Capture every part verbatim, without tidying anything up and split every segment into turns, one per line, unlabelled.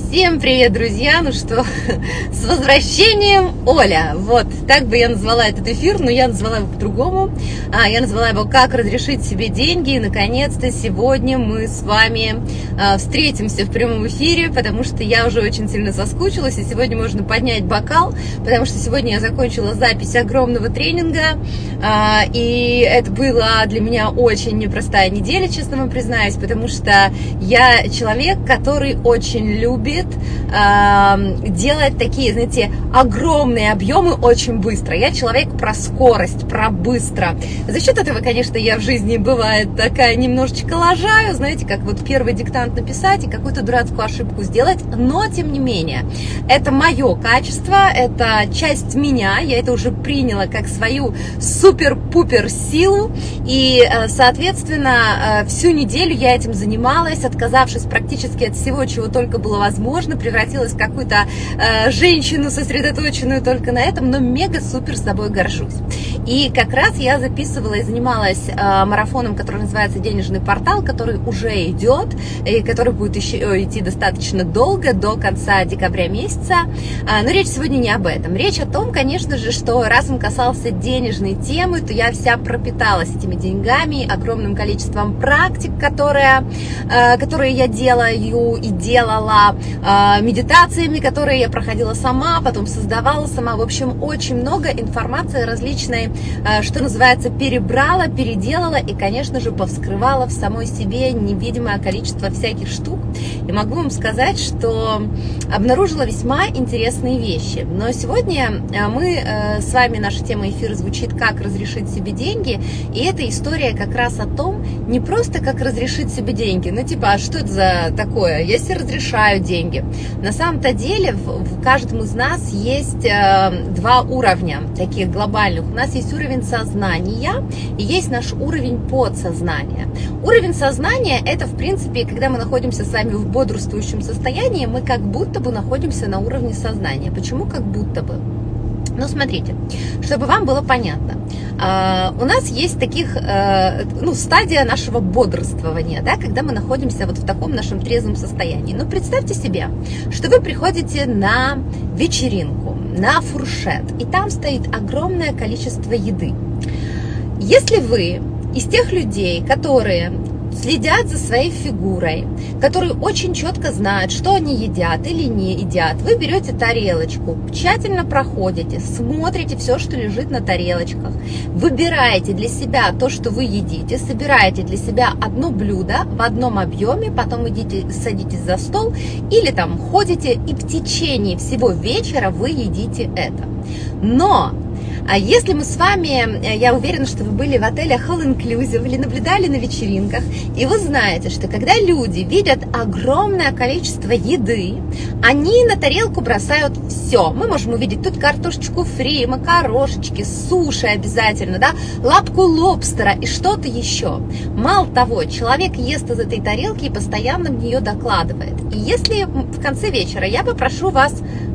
Всем привет, друзья! Ну что, с возвращением, Оля! Вот, так бы я назвала этот эфир, но я назвала его по-другому. А, я назвала его «Как разрешить себе деньги». И, наконец-то, сегодня мы с вами а, встретимся в прямом эфире, потому что я уже очень сильно соскучилась, и сегодня можно поднять бокал, потому что сегодня я закончила запись огромного тренинга, а, и это была для меня очень непростая неделя, честно вам признаюсь, потому что я человек, который очень любит делать такие, знаете, огромные объемы очень быстро. Я человек про скорость, про быстро. За счет этого, конечно, я в жизни бывает такая немножечко лажаю, знаете, как вот первый диктант написать и какую-то дурацкую ошибку сделать, но тем не менее, это мое качество, это часть меня, я это уже приняла как свою супер-пупер силу, и, соответственно, всю неделю я этим занималась, отказавшись практически от всего, чего только было возможно, превратилась в какую-то э, женщину, сосредоточенную только на этом, но мега-супер с собой горжусь. И как раз я записывала и занималась э, марафоном, который называется «Денежный портал», который уже идет, и который будет еще идти достаточно долго, до конца декабря месяца. А, но речь сегодня не об этом. Речь о том, конечно же, что раз он касался денежной темы, то я вся пропиталась этими деньгами, огромным количеством практик, которые, э, которые я делаю и делала, э, медитациями, которые я проходила сама, потом создавала сама. В общем, очень много информации различной, что называется, перебрала, переделала и, конечно же, повскрывала в самой себе невидимое количество всяких штук. И могу вам сказать, что обнаружила весьма интересные вещи. Но сегодня мы с вами, наша тема эфира звучит «Как разрешить себе деньги». И эта история как раз о том, не просто как разрешить себе деньги, ну типа, а что это за такое? Я себе разрешаю деньги. На самом-то деле в, в каждом из нас есть э, два уровня таких глобальных. У нас есть уровень сознания и есть наш уровень подсознания. Уровень сознания — это, в принципе, когда мы находимся с вами в бодрствующем состоянии, мы как будто бы находимся на уровне сознания. Почему как будто бы? Ну, смотрите, чтобы вам было понятно, у нас есть таких, ну, стадия нашего бодрствования, да, когда мы находимся вот в таком нашем трезвом состоянии. Но представьте себе, что вы приходите на вечеринку, на фуршет, и там стоит огромное количество еды. Если вы из тех людей, которые следят за своей фигурой, которые очень четко знают, что они едят или не едят, вы берете тарелочку, тщательно проходите, смотрите все, что лежит на тарелочках, выбираете для себя то, что вы едите, собираете для себя одно блюдо в одном объеме, потом идите, садитесь за стол или там ходите, и в течение всего вечера вы едите это. Но а если мы с вами, я уверена, что вы были в отелях All Inclusive или наблюдали на вечеринках, и вы знаете, что когда люди видят огромное количество еды, они на тарелку бросают все. Мы можем увидеть тут картошечку фри, макарошечки, суши обязательно, да, лапку лобстера и что-то еще. Мало того, человек ест из этой тарелки и постоянно в нее докладывает. И если в конце вечера я попрошу вас,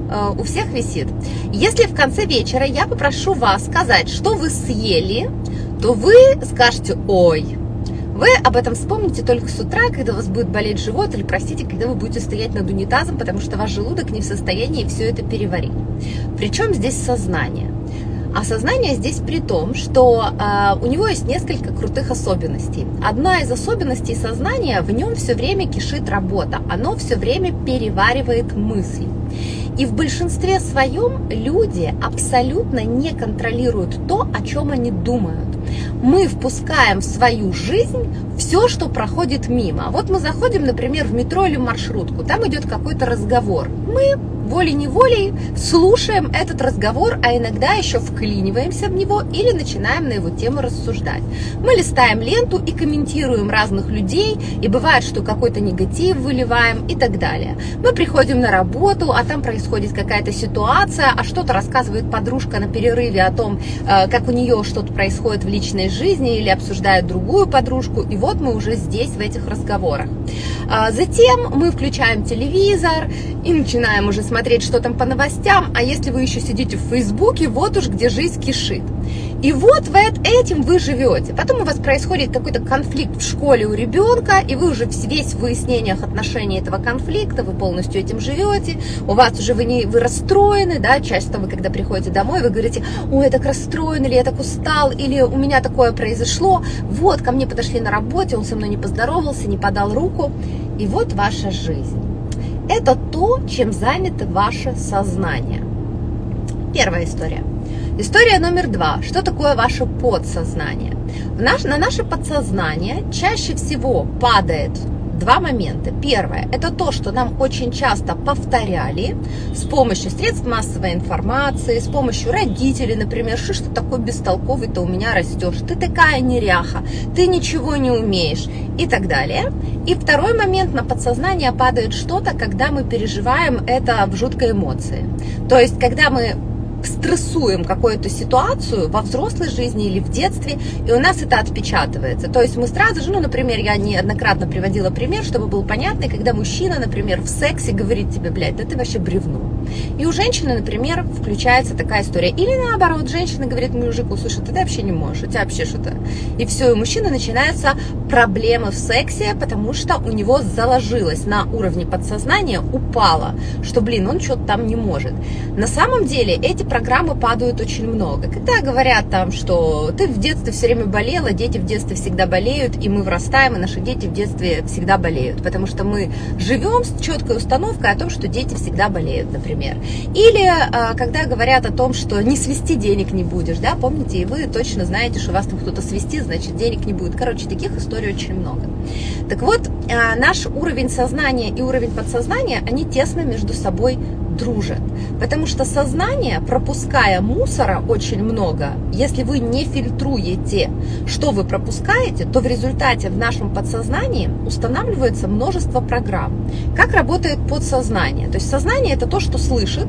у всех висит. Если в конце вечера я попрошу вас сказать, что вы съели, то вы скажете «Ой». Вы об этом вспомните только с утра, когда у вас будет болеть живот, или, простите, когда вы будете стоять над унитазом, потому что ваш желудок не в состоянии все это переварить. Причем здесь сознание. А сознание здесь при том, что э, у него есть несколько крутых особенностей. Одна из особенностей сознания, в нем все время кишит работа, оно все время переваривает мысли. И в большинстве своем люди абсолютно не контролируют то, о чем они думают. Мы впускаем в свою жизнь все, что проходит мимо. Вот мы заходим, например, в метро или в маршрутку, там идет какой-то разговор. Мы волей-неволей слушаем этот разговор, а иногда еще вклиниваемся в него или начинаем на его тему рассуждать. Мы листаем ленту и комментируем разных людей, и бывает, что какой-то негатив выливаем и так далее. Мы приходим на работу, а там происходит какая-то ситуация, а что-то рассказывает подружка на перерыве о том, как у нее что-то происходит в личной жизни, или обсуждает другую подружку, и вот вот мы уже здесь, в этих разговорах. Затем мы включаем телевизор и начинаем уже смотреть, что там по новостям, а если вы еще сидите в Фейсбуке, вот уж где жизнь кишит. И вот в этим вы живете. Потом у вас происходит какой-то конфликт в школе у ребенка, и вы уже весь в выяснениях отношений этого конфликта, вы полностью этим живете, у вас уже вы, не, вы расстроены, да, часто вы, когда приходите домой, вы говорите: ой, я так расстроен, или я так устал, или у меня такое произошло, вот, ко мне подошли на работе, он со мной не поздоровался, не подал руку, и вот ваша жизнь. Это то, чем занято ваше сознание. Первая история. История номер два. Что такое ваше подсознание? В наш, на наше подсознание чаще всего падает два момента. Первое – это то, что нам очень часто повторяли с помощью средств массовой информации, с помощью родителей, например: что ж ты такой бестолковый-то у меня растешь, ты такая неряха, ты ничего не умеешь и так далее. И второй момент: на подсознание падает что-то, когда мы переживаем это в жуткой эмоции. То есть, когда мы стрессуем какую-то ситуацию во взрослой жизни или в детстве, и у нас это отпечатывается. То есть мы сразу же, ну, например, я неоднократно приводила пример, чтобы был понятный, когда мужчина, например, в сексе говорит тебе: блядь, да ты вообще бревно. И у женщины, например, включается такая история. Или наоборот, женщина говорит мужику: слушай, ты вообще не можешь, у тебя вообще что-то. И все, и у мужчины начинаются проблемы в сексе, потому что у него заложилось на уровне подсознания, упало, что, блин, он что-то там не может. На самом деле эти программы падают очень много. Когда говорят там, что ты в детстве все время болела, дети в детстве всегда болеют, и мы вырастаем, и наши дети в детстве всегда болеют, потому что мы живем с четкой установкой о том, что дети всегда болеют, например. Или когда говорят о том, что не свести денег не будешь, да, помните, и вы точно знаете, что вас там кто-то свистит, значит денег не будет. Короче, таких историй очень много. Так вот, наш уровень сознания и уровень подсознания, они тесно между собой дружат, потому что сознание, пропуская мусора очень много, если вы не фильтруете, что вы пропускаете, то в результате в нашем подсознании устанавливается множество программ. Как работает подсознание? То есть сознание – это то, что слышит.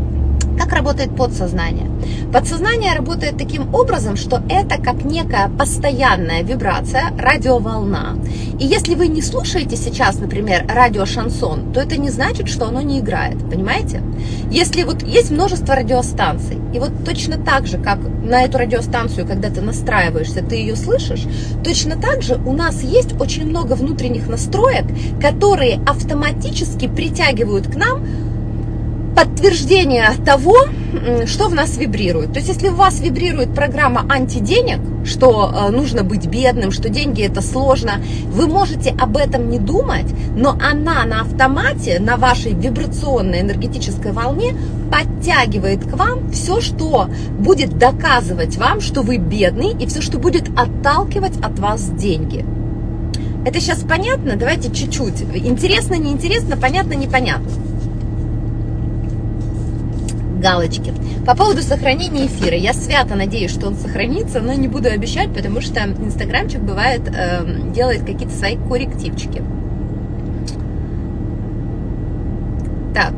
Как работает подсознание? Подсознание работает таким образом, что это как некая постоянная вибрация, радиоволна. И если вы не слушаете сейчас, например, радиошансон, то это не значит, что оно не играет, понимаете? Если вот есть множество радиостанций, и вот точно так же, как на эту радиостанцию, когда ты настраиваешься, ты ее слышишь, точно так же у нас есть очень много внутренних настроек, которые автоматически притягивают к нам подтверждение того, что в нас вибрирует. То есть, если у вас вибрирует программа антиденег, что э, нужно быть бедным, что деньги это сложно, вы можете об этом не думать, но она на автомате, на вашей вибрационной энергетической волне подтягивает к вам все, что будет доказывать вам, что вы бедный, и все, что будет отталкивать от вас деньги. Это сейчас понятно? Давайте чуть-чуть. Интересно, неинтересно, понятно, непонятно. Галочки. По поводу сохранения эфира. Я свято надеюсь, что он сохранится, но не буду обещать, потому что инстаграмчик бывает э, делает какие-то свои коррективчики. Так.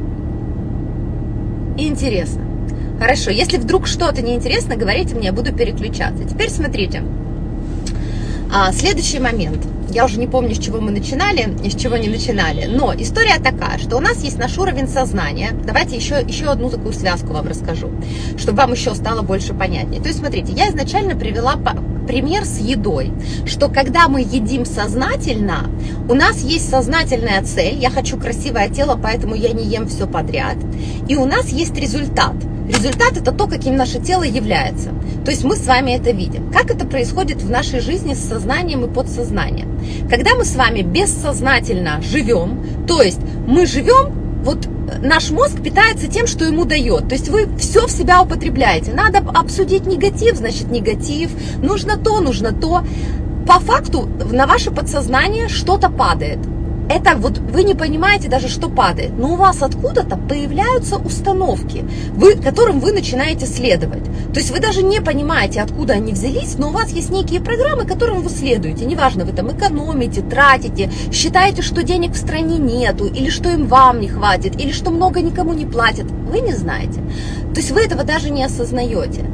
Интересно. Хорошо. Если вдруг что-то неинтересно, говорите мне, я буду переключаться. Теперь смотрите. А, следующий момент. Я уже не помню, с чего мы начинали и с чего не начинали. Но история такая, что у нас есть наш уровень сознания. Давайте еще, еще одну такую связку вам расскажу, чтобы вам еще стало больше понятнее. То есть, смотрите, я изначально привела пример с едой, что когда мы едим сознательно, у нас есть сознательная цель. Я хочу красивое тело, поэтому я не ем все подряд. И у нас есть результат. Результат – это то, каким наше тело является. То есть мы с вами это видим. Как это происходит в нашей жизни с сознанием и подсознанием? Когда мы с вами бессознательно живем, то есть мы живем, вот наш мозг питается тем, что ему дает. То есть вы все в себя употребляете. Надо обсудить негатив, значит негатив. Нужно то, нужно то. По факту на ваше подсознание что-то падает. Это вот вы не понимаете даже, что падает, но у вас откуда-то появляются установки, вы, которым вы начинаете следовать. То есть вы даже не понимаете, откуда они взялись, но у вас есть некие программы, которым вы следуете. Неважно, вы там экономите, тратите, считаете, что денег в стране нету, или что им вам не хватит, или что много никому не платят. Вы не знаете. То есть вы этого даже не осознаете.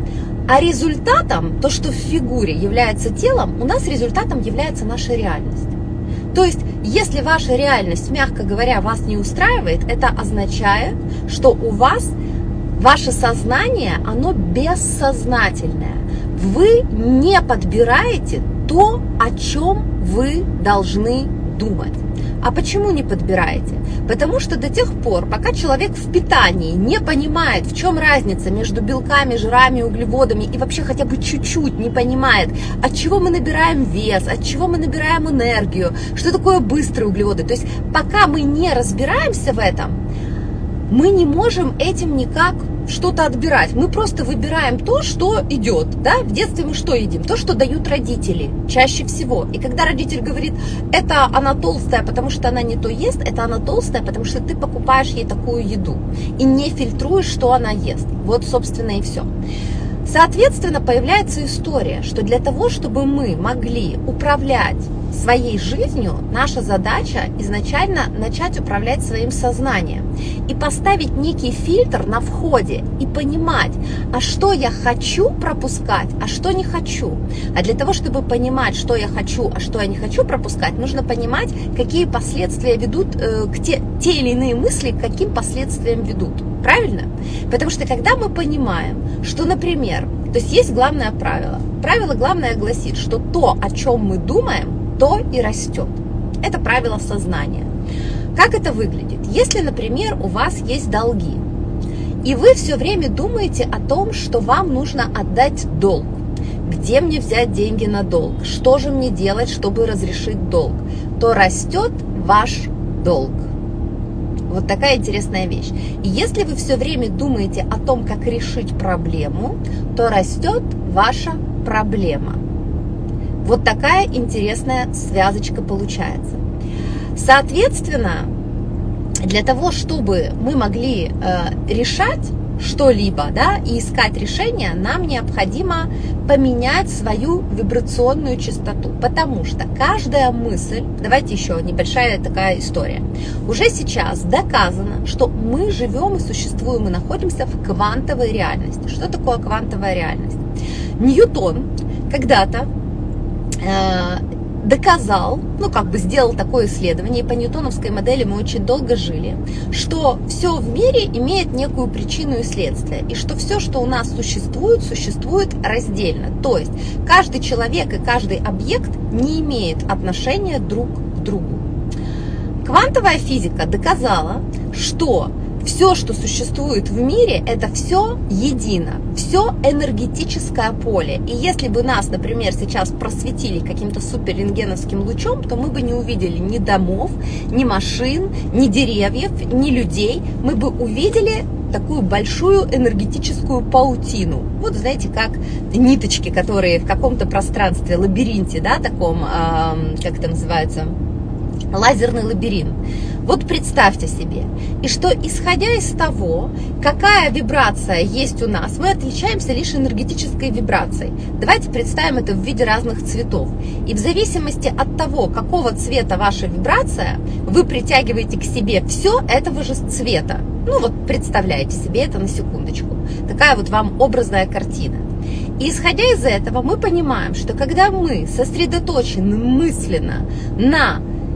А результатом, то, что в фигуре является телом, у нас результатом является наша реальность. То есть, если ваша реальность, мягко говоря, вас не устраивает, это означает, что у вас ваше сознание, оно бессознательное. Вы не подбираете то, о чем вы должны думать. А почему не подбираете? Потому что до тех пор, пока человек в питании не понимает, в чем разница между белками, жирами, углеводами и вообще хотя бы чуть-чуть не понимает, от чего мы набираем вес, от чего мы набираем энергию, что такое быстрые углеводы. То есть пока мы не разбираемся в этом, мы не можем этим никак что-то отбирать. Мы просто выбираем то, что идет. Да? В детстве мы что едим? То, что дают родители чаще всего. И когда родитель говорит, это она толстая, потому что она не то ест, это она толстая, потому что ты покупаешь ей такую еду и не фильтруешь, что она ест. Вот, собственно, и все. Соответственно, появляется история, что для того, чтобы мы могли управлять своей жизнью, наша задача изначально начать управлять своим сознанием и поставить некий фильтр на входе и понимать, а что я хочу пропускать, а что не хочу. А для того, чтобы понимать, что я хочу, а что я не хочу пропускать, нужно понимать, какие последствия ведут, э, к те, те или иные мысли, к каким последствиям ведут. Правильно? Потому что когда мы понимаем, что, например, то есть есть главное правило. Правило главное гласит, что то, о чем мы думаем, то и растет. Это правило сознания. Как это выглядит? Если, например, у вас есть долги, и вы все время думаете о том, что вам нужно отдать долг. Где мне взять деньги на долг? Что же мне делать, чтобы разрешить долг? То растет ваш долг. Вот такая интересная вещь. И если вы все время думаете о том, как решить проблему, то растет ваша проблема. Вот такая интересная связочка получается. Соответственно, для того, чтобы мы могли э, решать что-либо, да, и искать решение, нам необходимо поменять свою вибрационную частоту, потому что каждая мысль, давайте еще небольшая такая история, уже сейчас доказано, что мы живем и существуем и находимся в квантовой реальности. Что такое квантовая реальность? Ньютон когда-то э, доказал, ну как бы сделал такое исследование, и по ньютоновской модели мы очень долго жили, что все в мире имеет некую причину и следствие, и что все, что у нас существует, существует раздельно. То есть каждый человек и каждый объект не имеет отношения друг к другу. Квантовая физика доказала, что все, что существует в мире, это все едино, все энергетическое поле. И если бы нас, например, сейчас просветили каким-то суперрентгеновским лучом, то мы бы не увидели ни домов, ни машин, ни деревьев, ни людей. Мы бы увидели такую большую энергетическую паутину. Вот знаете, как ниточки, которые в каком-то пространстве, лабиринте, да, таком, э, как это называется, лазерный лабиринт. Вот представьте себе, и что исходя из того, какая вибрация есть у нас, мы отличаемся лишь энергетической вибрацией. Давайте представим это в виде разных цветов. И в зависимости от того, какого цвета ваша вибрация, вы притягиваете к себе все этого же цвета. Ну вот представляете себе это на секундочку. Такая вот вам образная картина. И исходя из этого мы понимаем, что когда мы сосредоточены мысленно на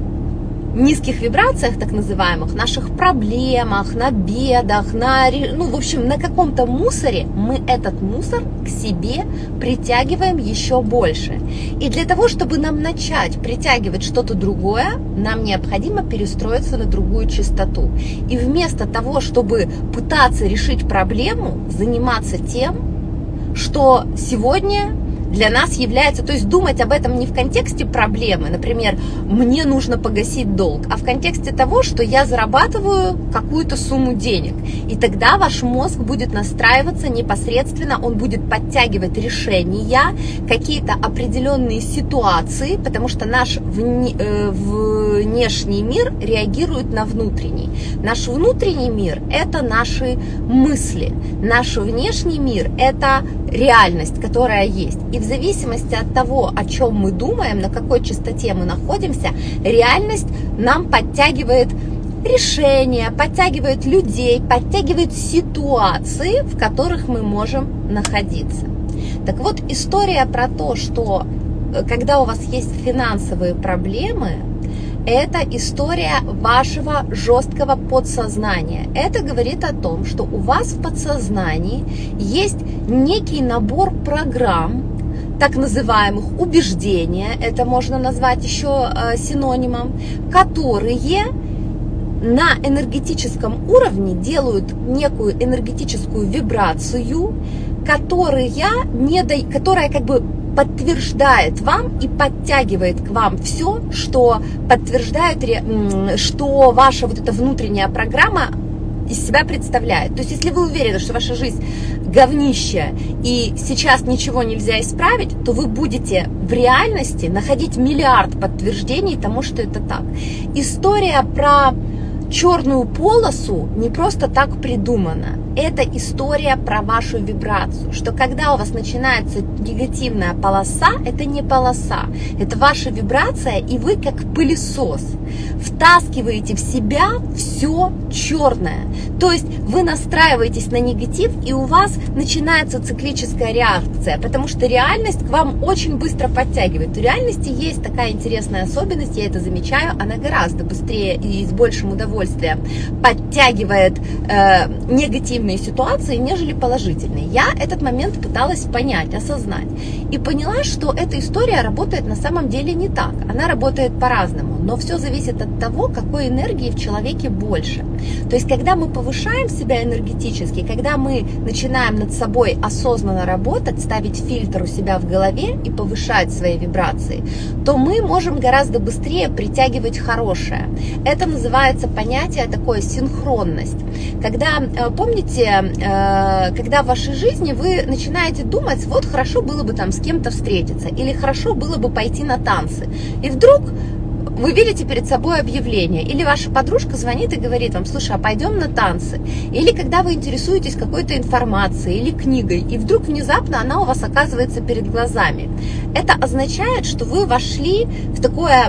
низких вибрациях, так называемых, наших проблемах, на бедах, на, ну, в общем, на каком-то мусоре, мы этот мусор к себе притягиваем еще больше. И для того, чтобы нам начать притягивать что-то другое, нам необходимо перестроиться на другую частоту. И вместо того, чтобы пытаться решить проблему, заниматься тем, что сегодня для нас является, то есть думать об этом не в контексте проблемы, например, мне нужно погасить долг, а в контексте того, что я зарабатываю какую-то сумму денег. И тогда ваш мозг будет настраиваться непосредственно, он будет подтягивать решения, какие-то определенные ситуации, потому что наш вне, э, внешний мир реагирует на внутренний. Наш внутренний мир – это наши мысли, наш внешний мир – это реальность, которая есть. И в зависимости от того, о чем мы думаем, на какой частоте мы находимся, реальность нам подтягивает решения, подтягивает людей, подтягивает ситуации, в которых мы можем находиться. Так вот, история про то, что когда у вас есть финансовые проблемы, это история вашего жесткого подсознания. Это говорит о том, что у вас в подсознании есть некий набор программ, так называемых убеждения, это можно назвать еще э, синонимом, которые на энергетическом уровне делают некую энергетическую вибрацию, которая, не да, которая как бы подтверждает вам и подтягивает к вам все, что подтверждает, что ваша вот эта внутренняя программа из себя представляет. То есть, если вы уверены, что ваша жизнь говнище и сейчас ничего нельзя исправить, то вы будете в реальности находить миллиард подтверждений тому, что это так. История про черную полосу не просто так придумана. Это история про вашу вибрацию, что когда у вас начинается негативная полоса, это не полоса, это ваша вибрация, и вы как пылесос втаскиваете в себя все черное. То есть вы настраиваетесь на негатив, и у вас начинается циклическая реакция, потому что реальность к вам очень быстро подтягивает. В реальности есть такая интересная особенность, я это замечаю, она гораздо быстрее и с большим удовольствием подтягивает э, негативные ситуации, нежели положительные. Я этот момент пыталась понять, осознать, и поняла, что эта история работает на самом деле не так. Она работает по-разному, но все зависит от того, какой энергии в человеке больше. То есть, когда мы повышаем себя энергетически, когда мы начинаем над собой осознанно работать, ставить фильтр у себя в голове и повышать свои вибрации, то мы можем гораздо быстрее притягивать хорошее. Это называется понятие такое синхронность. Когда, помните, когда в вашей жизни вы начинаете думать, вот хорошо было бы там с кем-то встретиться, или хорошо было бы пойти на танцы, и вдруг вы видите перед собой объявление, или ваша подружка звонит и говорит вам, слушай, а пойдем на танцы, или когда вы интересуетесь какой-то информацией или книгой, и вдруг внезапно она у вас оказывается перед глазами. Это означает, что вы вошли в такое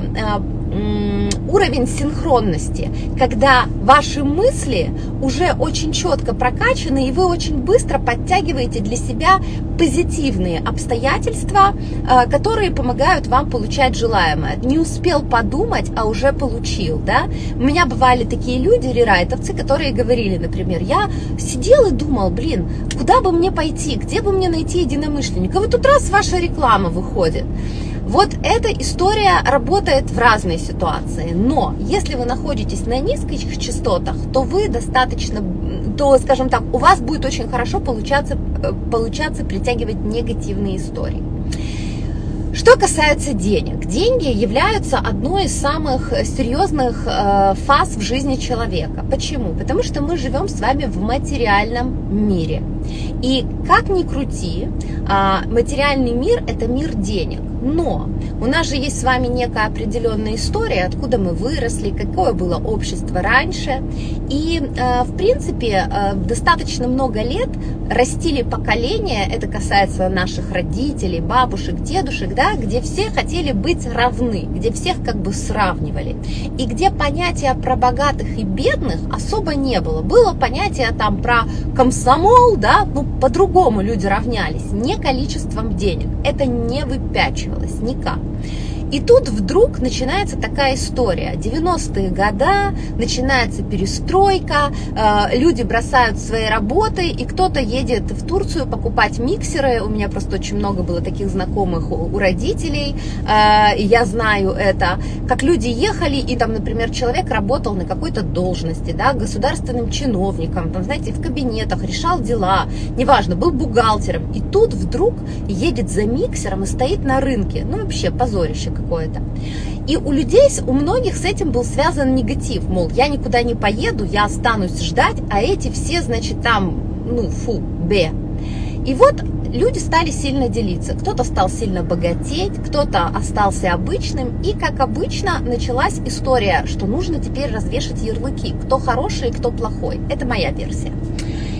уровень синхронности, когда ваши мысли уже очень четко прокачаны, и вы очень быстро подтягиваете для себя позитивные обстоятельства, которые помогают вам получать желаемое. Не успел подумать, а уже получил, да? У меня бывали такие люди, рерайтовцы, которые говорили, например, я сидел и думал, блин, куда бы мне пойти, где бы мне найти единомышленника? Вот тут раз ваша реклама выходит. Вот эта история работает в разные ситуации, но если вы находитесь на низких частотах, то вы достаточно, то, скажем так, у вас будет очень хорошо получаться, получаться притягивать негативные истории. Что касается денег, деньги являются одной из самых серьезных э, фаз в жизни человека. Почему? Потому что мы живем с вами в материальном мире. И как ни крути, э, материальный мир – это мир денег. Но у нас же есть с вами некая определенная история, откуда мы выросли, какое было общество раньше. И, э, в принципе, э, достаточно много лет растили поколения, это касается наших родителей, бабушек, дедушек, да, где все хотели быть равны, где всех как бы сравнивали. И где понятия про богатых и бедных особо не было. Было понятие там про комсомол, да, ну по-другому люди равнялись, не количеством денег. Это не выпячивалось никак. И тут вдруг начинается такая история. девяностые годы, начинается перестройка, э, люди бросают свои работы, и кто-то едет в Турцию покупать миксеры. У меня просто очень много было таких знакомых у, у родителей, э, и я знаю это. Как люди ехали, и там, например, человек работал на какой-то должности, да, государственным чиновником, там, знаете, в кабинетах, решал дела, неважно, был бухгалтером. И тут вдруг едет за миксером и стоит на рынке. Ну, вообще, позорище какое-то. И у людей, у многих с этим был связан негатив, мол, я никуда не поеду, я останусь ждать, а эти все, значит, там, ну, фу, бе. И вот люди стали сильно делиться, кто-то стал сильно богатеть, кто-то остался обычным, и, как обычно, началась история, что нужно теперь развешать ярлыки, кто хороший, кто плохой. Это моя версия.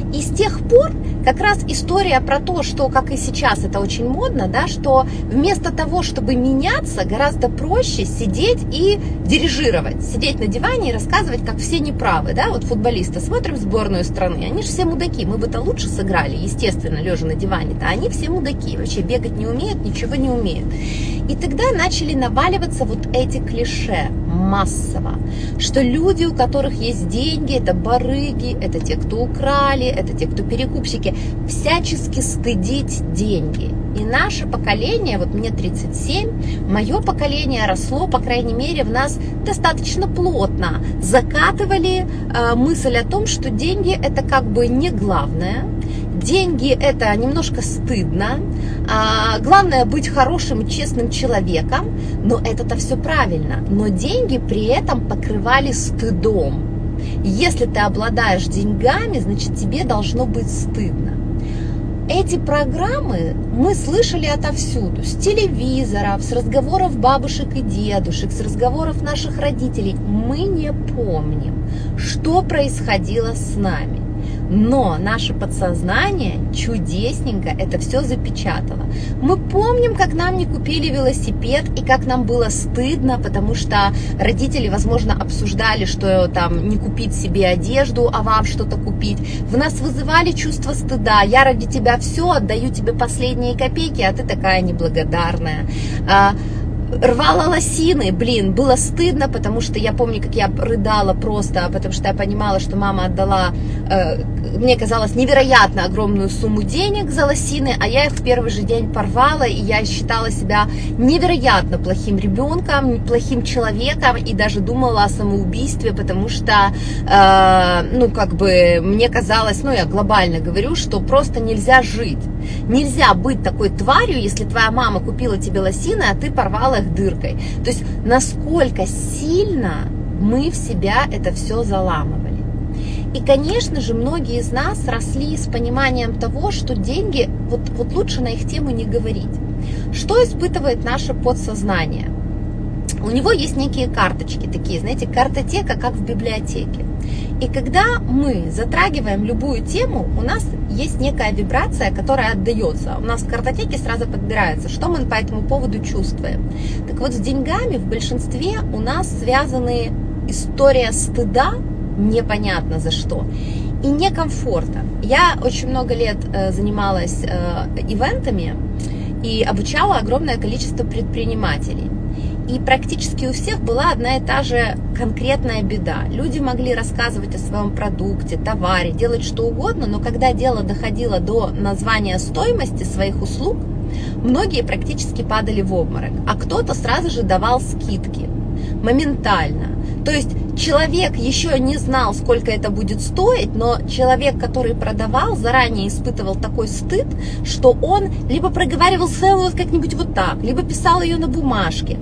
И с тех пор как раз история про то, что, как и сейчас это очень модно, да, что вместо того, чтобы меняться, гораздо проще сидеть и дирижировать, сидеть на диване и рассказывать, как все неправы, да, вот футболисты, смотрим сборную страны, они же все мудаки, мы бы-то лучше сыграли, естественно, лежа на диване-то, они все мудаки, вообще бегать не умеют, ничего не умеют. И тогда начали наваливаться вот эти клише массово, что люди, у которых есть деньги, это барыги, это те, кто украли, это те, кто перекупщики, всячески стыдить деньги. И наше поколение, вот мне тридцать семь, мое поколение росло, по крайней мере, в нас достаточно плотно закатывали э, мысль о том, что деньги это как бы не главное, деньги это немножко стыдно, а, главное быть хорошим, честным человеком, но это-то все правильно, но деньги при этом покрывали стыдом. Если ты обладаешь деньгами, значит тебе должно быть стыдно. Эти программы мы слышали отовсюду, с телевизоров, с разговоров бабушек и дедушек, с разговоров наших родителей. Мы не помним, что происходило с нами. Но наше подсознание чудесненько это все запечатало. Мы помним, как нам не купили велосипед и как нам было стыдно, потому что родители, возможно, обсуждали, что там не купить себе одежду, а вам что-то купить. В нас вызывали чувство стыда. Я ради тебя все, отдаю тебе последние копейки, а ты такая неблагодарная. Рвала лосины, блин, было стыдно, потому что я помню, как я рыдала просто, потому что я понимала, что мама отдала, э, мне казалось, невероятно огромную сумму денег за лосины, а я их в первый же день порвала, и я считала себя невероятно плохим ребенком, плохим человеком, и даже думала о самоубийстве, потому что, э, ну, как бы, мне казалось, ну, я глобально говорю, что просто нельзя жить. Нельзя быть такой тварью, если твоя мама купила тебе лосины, а ты порвала их дыркой. То есть насколько сильно мы в себя это все заламывали. И, конечно же, многие из нас росли с пониманием того, что деньги, вот, вот лучше на их тему не говорить. Что испытывает наше подсознание? У него есть некие карточки такие, знаете, картотека, как в библиотеке. И когда мы затрагиваем любую тему, у нас есть некая вибрация, которая отдается. У нас в картотеке сразу подбирается, что мы по этому поводу чувствуем. Так вот, с деньгами в большинстве у нас связаны история стыда, непонятно за что, и некомфорта. Я очень много лет занималась ивентами и обучала огромное количество предпринимателей. И практически у всех была одна и та же конкретная беда. Люди могли рассказывать о своем продукте, товаре, делать что угодно, но когда дело доходило до названия стоимости своих услуг, многие практически падали в обморок, а кто-то сразу же давал скидки моментально. То есть человек еще не знал, сколько это будет стоить, но человек, который продавал, заранее испытывал такой стыд, что он либо проговаривал цену как-нибудь вот так, либо писал ее на бумажке.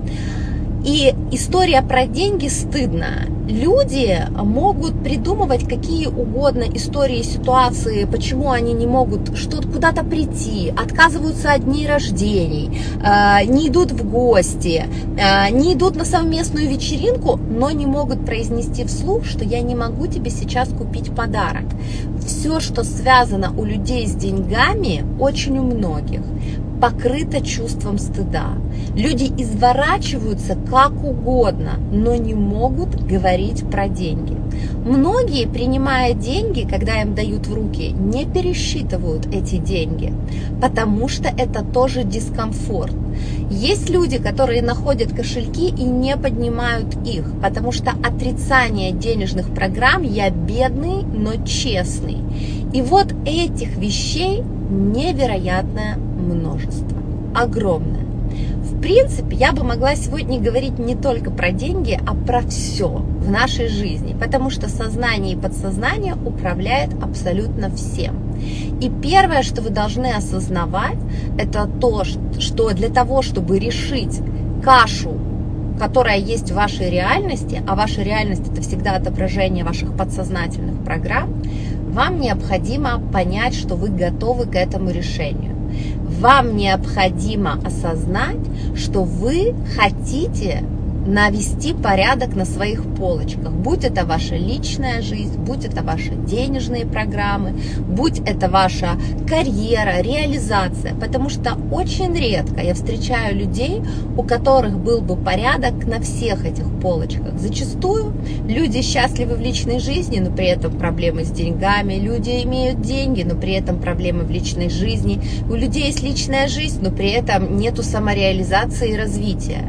И история про деньги стыдно. Люди могут придумывать какие угодно истории, ситуации, почему они не могут что-то куда-то прийти, отказываются от дней рождений, не идут в гости, не идут на совместную вечеринку, но не могут произнести вслух, что я не могу тебе сейчас купить подарок. Все, что связано у людей с деньгами, очень у многих, покрыто чувством стыда. Люди изворачиваются как угодно, но не могут говорить про деньги. Многие, принимая деньги, когда им дают в руки, не пересчитывают эти деньги, потому что это тоже дискомфорт. Есть люди, которые находят кошельки и не поднимают их, потому что отрицание денежных программ «я бедный, но честный». И вот этих вещей невероятное множество, огромное. В принципе, я бы могла сегодня говорить не только про деньги, а про все в нашей жизни, потому что сознание и подсознание управляют абсолютно всем. И первое, что вы должны осознавать, это то, что для того, чтобы решить кашу, которая есть в вашей реальности, а ваша реальность – это всегда отображение ваших подсознательных программ, вам необходимо понять, что вы готовы к этому решению. Вам необходимо осознать, что вы хотите навести порядок на своих полочках. Будь это ваша личная жизнь, будь это ваши денежные программы, будь это ваша карьера, реализация. Потому что очень редко я встречаю людей, у которых был бы порядок на всех этих полочках. Зачастую люди счастливы в личной жизни, но при этом проблемы с деньгами. Люди имеют деньги, но при этом проблемы в личной жизни. У людей есть личная жизнь, но при этом нету самореализации и развития.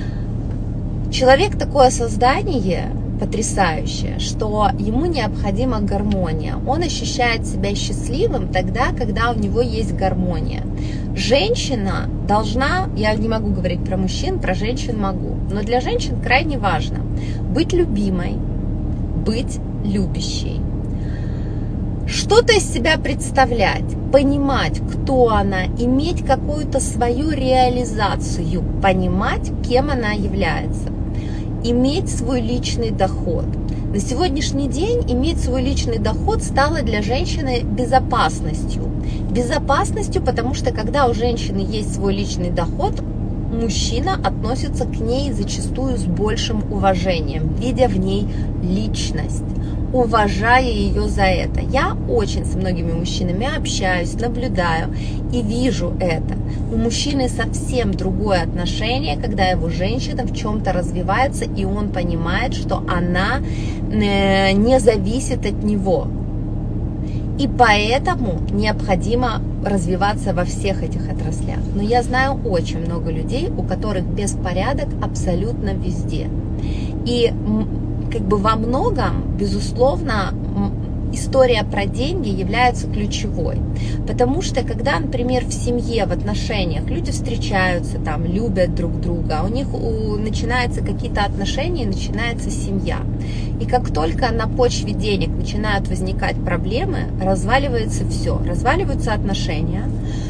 Человек такое создание потрясающее, что ему необходима гармония. Он ощущает себя счастливым тогда, когда у него есть гармония. Женщина должна, я не могу говорить про мужчин, про женщин могу, но для женщин крайне важно быть любимой, быть любящей. Что-то из себя представлять, понимать, кто она, иметь какую-то свою реализацию, понимать, кем она является. Иметь свой личный доход. На сегодняшний день иметь свой личный доход стало для женщины безопасностью. Безопасностью, потому что когда у женщины есть свой личный доход, мужчина относится к ней зачастую с большим уважением, видя в ней личность, уважая ее за это. Я очень с многими мужчинами общаюсь, наблюдаю и вижу это. У мужчины совсем другое отношение, когда его женщина в чем-то развивается, и он понимает, что она не зависит от него. И поэтому необходимо развиваться во всех этих отраслях. Но я знаю очень много людей, у которых беспорядок абсолютно везде. И как бы во многом, безусловно, история про деньги является ключевой. Потому что, когда, например, в семье, в отношениях люди встречаются, там, любят друг друга, у них у, начинаются какие-то отношения, начинается семья. И как только на почве денег начинают возникать проблемы, разваливается все. Разваливаются отношения,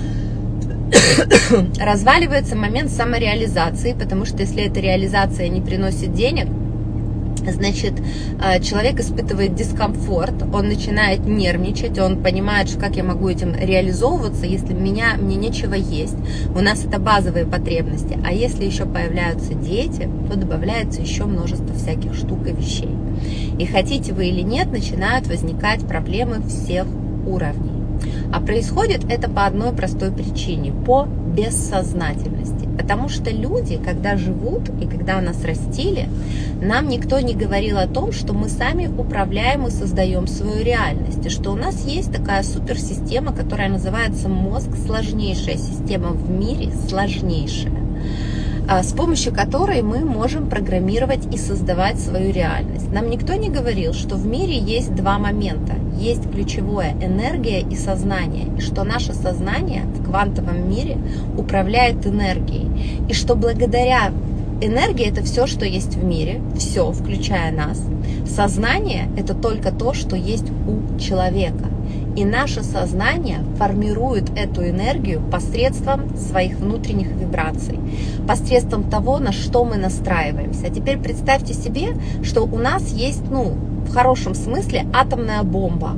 разваливается момент самореализации, потому что если эта реализация не приносит денег, значит, человек испытывает дискомфорт, он начинает нервничать, он понимает, что как я могу этим реализовываться, если меня, мне нечего есть. У нас это базовые потребности. А если еще появляются дети, то добавляется еще множество всяких штук и вещей. И хотите вы или нет, начинают возникать проблемы всех уровней. А происходит это по одной простой причине, по бессознательности. Потому что люди, когда живут и когда нас растили, нам никто не говорил о том, что мы сами управляем и создаем свою реальность. И что у нас есть такая суперсистема, которая называется мозг, сложнейшая система в мире, сложнейшая, с помощью которой мы можем программировать и создавать свою реальность. Нам никто не говорил, что в мире есть два момента. Есть ключевое – энергия и сознание. И что наше сознание в квантовом мире управляет энергией. И что благодаря энергии – это все, что есть в мире, все, включая нас. Сознание – это только то, что есть у человека. И наше сознание формирует эту энергию посредством своих внутренних вибраций, посредством того, на что мы настраиваемся. А теперь представьте себе, что у нас есть, ну, в хорошем смысле, атомная бомба.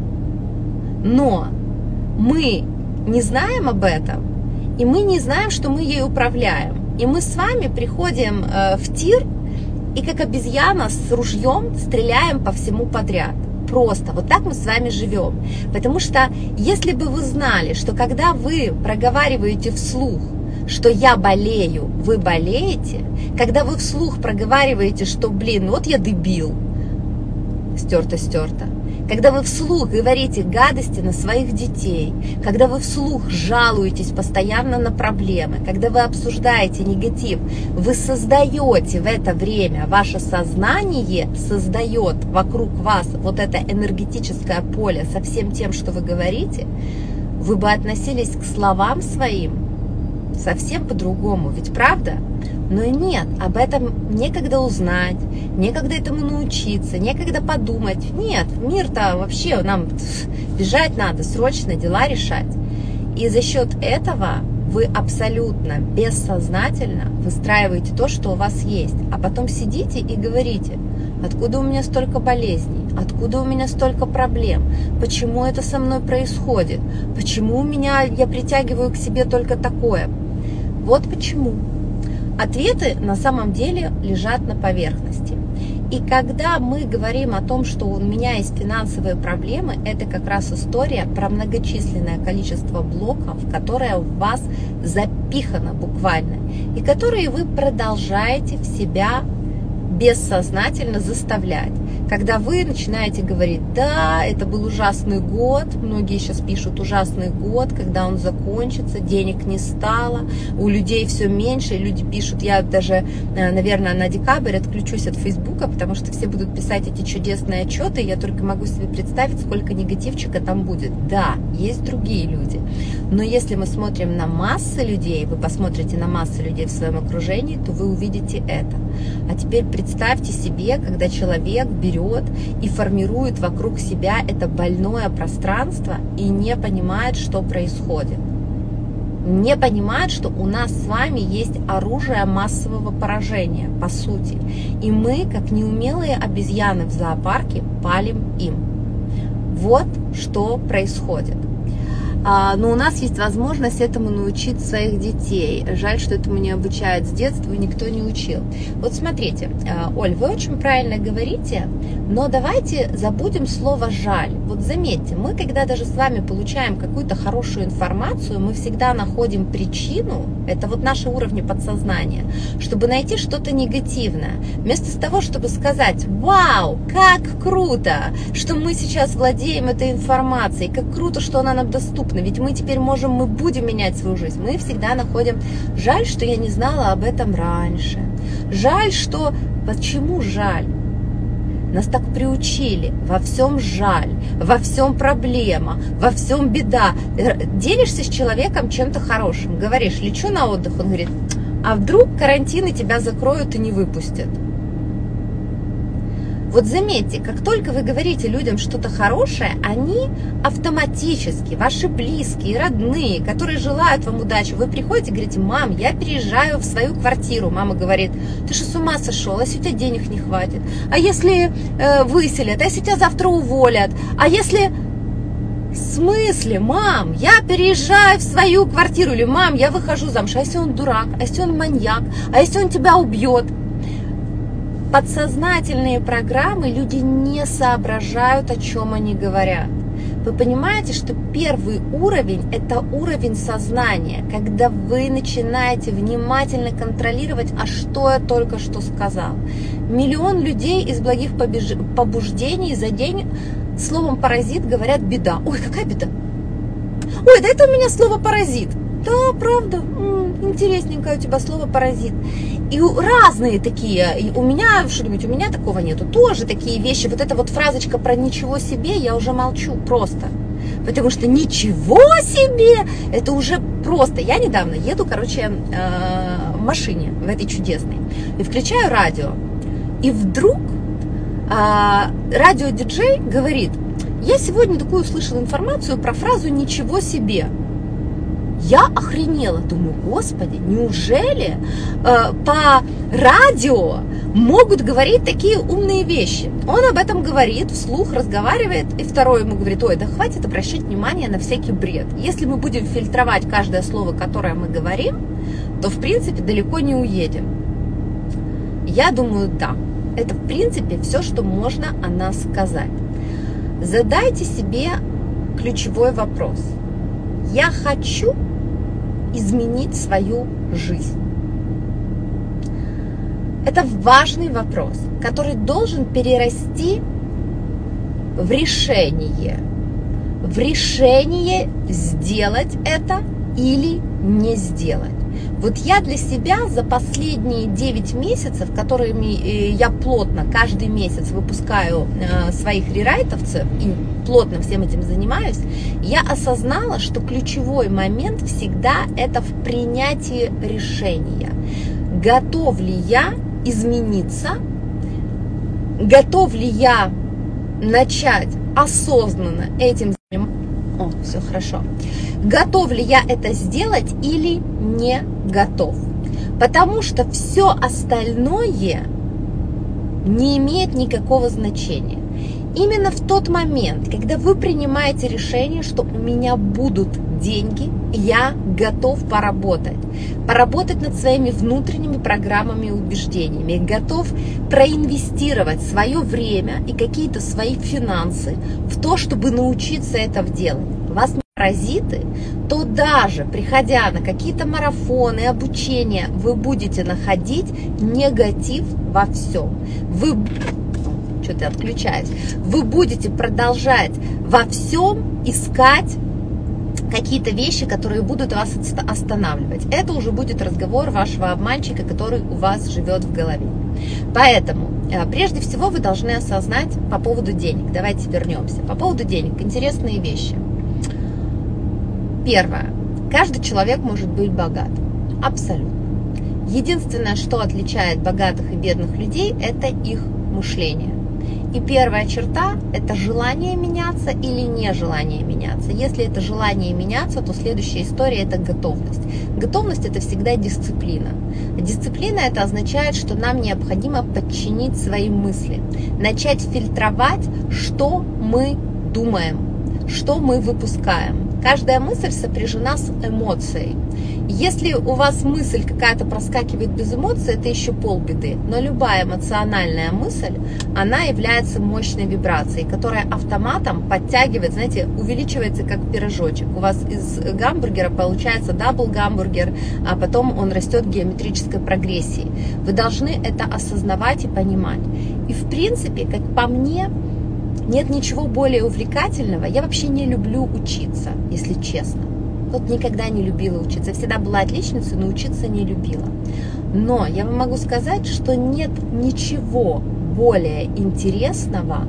Но мы не знаем об этом, и мы не знаем, что мы ей управляем. И мы с вами приходим в тир и как обезьяна с ружьем стреляем по всему подряд. Просто вот так мы с вами живем. Потому что если бы вы знали, что когда вы проговариваете вслух, что я болею, вы болеете, когда вы вслух проговариваете, что, блин, вот я дебил, стерто-стерто, когда вы вслух говорите гадости на своих детей, когда вы вслух жалуетесь постоянно на проблемы, когда вы обсуждаете негатив, вы создаете в это время, ваше сознание создает вокруг вас вот это энергетическое поле со всем тем, что вы говорите, вы бы относились к словам своим совсем по-другому, ведь правда? Но нет, об этом некогда узнать, некогда этому научиться, некогда подумать. Нет, мир-то вообще, нам бежать надо, срочно дела решать. И за счет этого вы абсолютно бессознательно выстраиваете то, что у вас есть. А потом сидите и говорите, откуда у меня столько болезней, откуда у меня столько проблем, почему это со мной происходит, почему у меня, я притягиваю к себе только такое. Вот почему. Ответы на самом деле лежат на поверхности. И когда мы говорим о том, что у меня есть финансовые проблемы, это как раз история про многочисленное количество блоков, которое в вас запихано буквально, и которые вы продолжаете в себя бессознательно заставлять. Когда вы начинаете говорить: да, это был ужасный год, многие сейчас пишут ужасный год, когда он закончится, денег не стало, у людей все меньше, и люди пишут: я даже, наверное, на декабрь отключусь от Фейсбука, потому что все будут писать эти чудесные отчеты, я только могу себе представить, сколько негативчика там будет. Да, есть другие люди, но если мы смотрим на массы людей, вы посмотрите на массы людей в своем окружении, то вы увидите это. А теперь представьте себе, когда человек берет и формирует вокруг себя это больное пространство и не понимает, что происходит. Не понимает, что у нас с вами есть оружие массового поражения, по сути. И мы, как неумелые обезьяны в зоопарке, палим им. Вот что происходит. Но у нас есть возможность этому научить своих детей. Жаль, что этому не обучают с детства, и никто не учил. Вот смотрите, Оль, вы очень правильно говорите, но давайте забудем слово «жаль». Вот заметьте, мы когда даже с вами получаем какую-то хорошую информацию, мы всегда находим причину, это вот наши уровни подсознания, чтобы найти что-то негативное. Вместо того, чтобы сказать: вау, как круто, что мы сейчас владеем этой информацией, как круто, что она нам доступна, ведь мы теперь можем, мы будем менять свою жизнь. Мы всегда находим: жаль, что я не знала об этом раньше. Жаль, что... Почему жаль? Нас так приучили: во всем жаль, во всем проблема, во всем беда. Делишься с человеком чем-то хорошим, говоришь: лечу на отдых, он говорит: а вдруг карантины тебя закроют и не выпустят? Вот заметьте, как только вы говорите людям что-то хорошее, они автоматически, ваши близкие, родные, которые желают вам удачи, вы приходите и говорите: мам, я переезжаю в свою квартиру. Мама говорит: ты что, с ума сошел, а если у тебя денег не хватит? А если э, выселят? А если тебя завтра уволят? А если... В смысле, мам, я переезжаю в свою квартиру, или мам, я выхожу замуж, а если он дурак, а если он маньяк, а если он тебя убьет? Подсознательные программы, люди не соображают, о чем они говорят. Вы понимаете, что первый уровень – это уровень сознания, когда вы начинаете внимательно контролировать: а что я только что сказал. Миллион людей из благих побуждений за день словом «паразит» говорят: беда. Ой, какая беда? Ой, да это у меня слово «паразит». Да, правда, м-м, интересненькое у тебя слово «паразит». И разные такие, и у меня, что-нибудь, у меня такого нету, тоже такие вещи. Вот эта вот фразочка про «ничего себе», я уже молчу просто. Потому что «ничего себе» это уже просто. Я недавно еду, короче, в машине, в этой чудесной, и включаю радио. И вдруг радиодиджей говорит: я сегодня такую услышала информацию про фразу «ничего себе». Я охренела, думаю: господи, неужели э, по радио могут говорить такие умные вещи? Он об этом говорит, вслух разговаривает, и второй ему говорит: ой, да хватит обращать внимание на всякий бред. Если мы будем фильтровать каждое слово, которое мы говорим, то в принципе далеко не уедем. Я думаю, да, это в принципе все, что можно о нас сказать. Задайте себе ключевой вопрос: я хочу изменить свою жизнь. Это важный вопрос, который должен перерасти в решение. В решение сделать это или не сделать. Вот я для себя за последние девять месяцев, которыми я плотно каждый месяц выпускаю своих рерайтовцев и плотно всем этим занимаюсь, я осознала, что ключевой момент всегда это в принятии решения. Готов ли я измениться? Готов ли я начать осознанно этим заниматься? О, все хорошо. Готов ли я это сделать или не готов? Потому что все остальное не имеет никакого значения. Именно в тот момент, когда вы принимаете решение, что у меня будут деньги, я готов поработать. Поработать над своими внутренними программами и убеждениями. Готов проинвестировать свое время и какие-то свои финансы в то, чтобы научиться это делать. Вас не паразиты, то даже приходя на какие-то марафоны, обучения, вы будете находить негатив во всем. Вы... Что ты отключаешь? Вы будете продолжать во всем искать какие-то вещи, которые будут вас останавливать. Это уже будет разговор вашего обманщика, который у вас живет в голове. Поэтому, прежде всего, вы должны осознать по поводу денег. Давайте вернемся. По поводу денег. Интересные вещи. Первое. Каждый человек может быть богат. Абсолютно. Единственное, что отличает богатых и бедных людей, это их мышление. И первая черта – это желание меняться или нежелание меняться. Если это желание меняться, то следующая история – это готовность. Готовность – это всегда дисциплина. Дисциплина – это означает, что нам необходимо подчинить свои мысли, начать фильтровать, что мы думаем, что мы выпускаем. Каждая мысль сопряжена с эмоцией. Если у вас мысль какая-то проскакивает без эмоций, это еще полбеды. Но любая эмоциональная мысль, она является мощной вибрацией, которая автоматом подтягивает, знаете, увеличивается как пирожочек. У вас из гамбургера получается дабл гамбургер, а потом он растет в геометрической прогрессии. Вы должны это осознавать и понимать. И в принципе, как по мне, нет ничего более увлекательного. Я вообще не люблю учиться, если честно. Вот никогда не любила учиться. Я всегда была отличницей, но учиться не любила. Но я вам могу сказать, что нет ничего более интересного,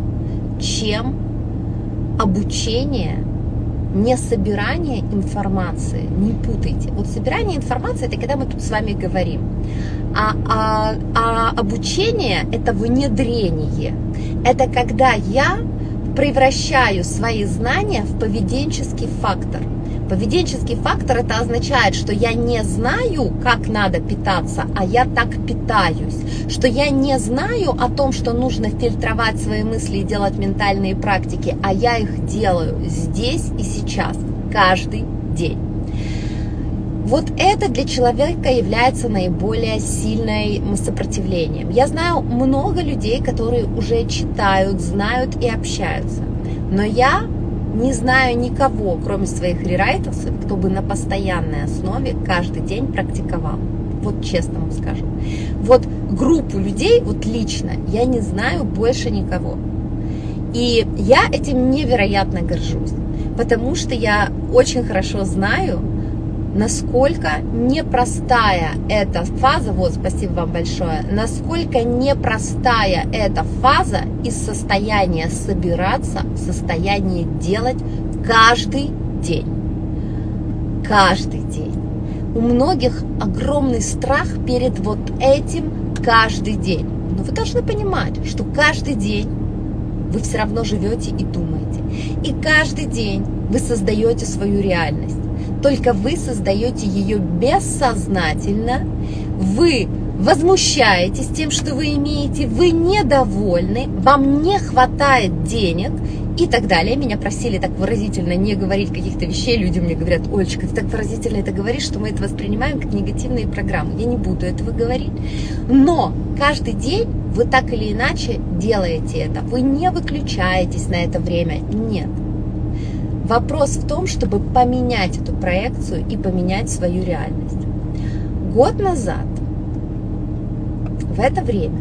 чем обучение, не собирание информации. Не путайте. Вот собирание информации – это когда мы тут с вами говорим. А, а, а обучение – это внедрение. Это когда я превращаю свои знания в поведенческий фактор. Поведенческий фактор – это означает, что я не знаю, как надо питаться, а я так питаюсь. Что я не знаю о том, что нужно фильтровать свои мысли и делать ментальные практики, а я их делаю здесь и сейчас, каждый день. Вот это для человека является наиболее сильным сопротивлением. Я знаю много людей, которые уже читают, знают и общаются. Но я не знаю никого, кроме своих рерайтовцев, кто бы на постоянной основе каждый день практиковал. Вот честно вам скажу. Вот группу людей, вот лично, я не знаю больше никого. И я этим невероятно горжусь, потому что я очень хорошо знаю, насколько непростая эта фаза, вот, спасибо вам большое, насколько непростая эта фаза из состояния собираться в состояние делать каждый день. Каждый день. У многих огромный страх перед вот этим каждый день. Но вы должны понимать, что каждый день вы все равно живете и думаете. И каждый день вы создаете свою реальность. Только вы создаете ее бессознательно, вы возмущаетесь тем, что вы имеете, вы недовольны, вам не хватает денег и так далее. Меня просили так выразительно не говорить каких-то вещей, люди мне говорят: Олечка, ты так выразительно это говоришь, что мы это воспринимаем как негативные программы. Я не буду этого говорить, но каждый день вы так или иначе делаете это, вы не выключаетесь на это время, нет. Вопрос в том, чтобы поменять эту проекцию и поменять свою реальность. Год назад, в это время,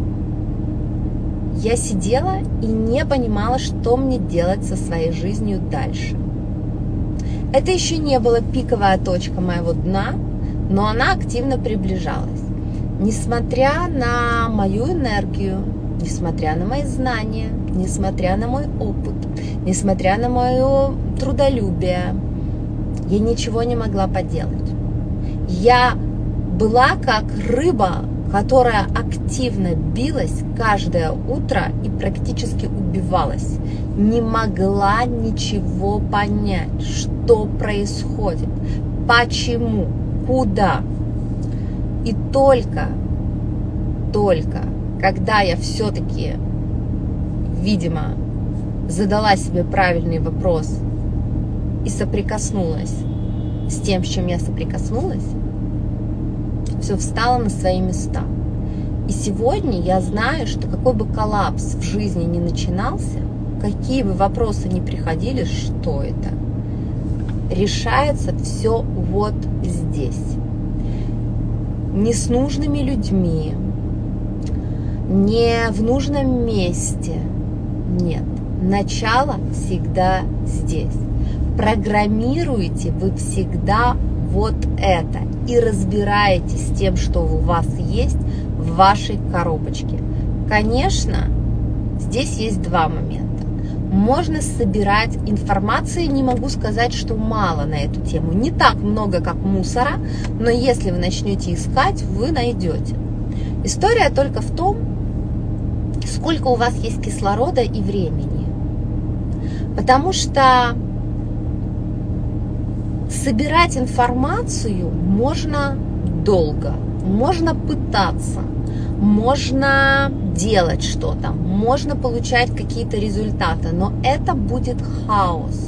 я сидела и не понимала, что мне делать со своей жизнью дальше. Это еще не была пиковая точка моего дна, но она активно приближалась. Несмотря на мою энергию, несмотря на мои знания, несмотря на мой опыт, несмотря на мое трудолюбие, я ничего не могла поделать. Я была как рыба, которая активно билась каждое утро и практически убивалась. Не могла ничего понять, что происходит, почему, куда. И только, только, когда я все-таки видимо, задала себе правильный вопрос и соприкоснулась с тем, с чем я соприкоснулась, все встало на свои места. И сегодня я знаю, что какой бы коллапс в жизни ни начинался, какие бы вопросы ни приходили, что это, решается все вот здесь. Не с нужными людьми, не в нужном месте. Нет, начало всегда здесь. Программируете вы всегда вот это и разбираетесь с тем, что у вас есть в вашей коробочке. Конечно, здесь есть два момента. Можно собирать информации, не могу сказать, что мало на эту тему. Не так много, как мусора, но если вы начнете искать, вы найдете. История только в том, сколько у вас есть кислорода и времени. Потому что собирать информацию можно долго, можно пытаться, можно делать что-то, можно получать какие-то результаты, но это будет хаос.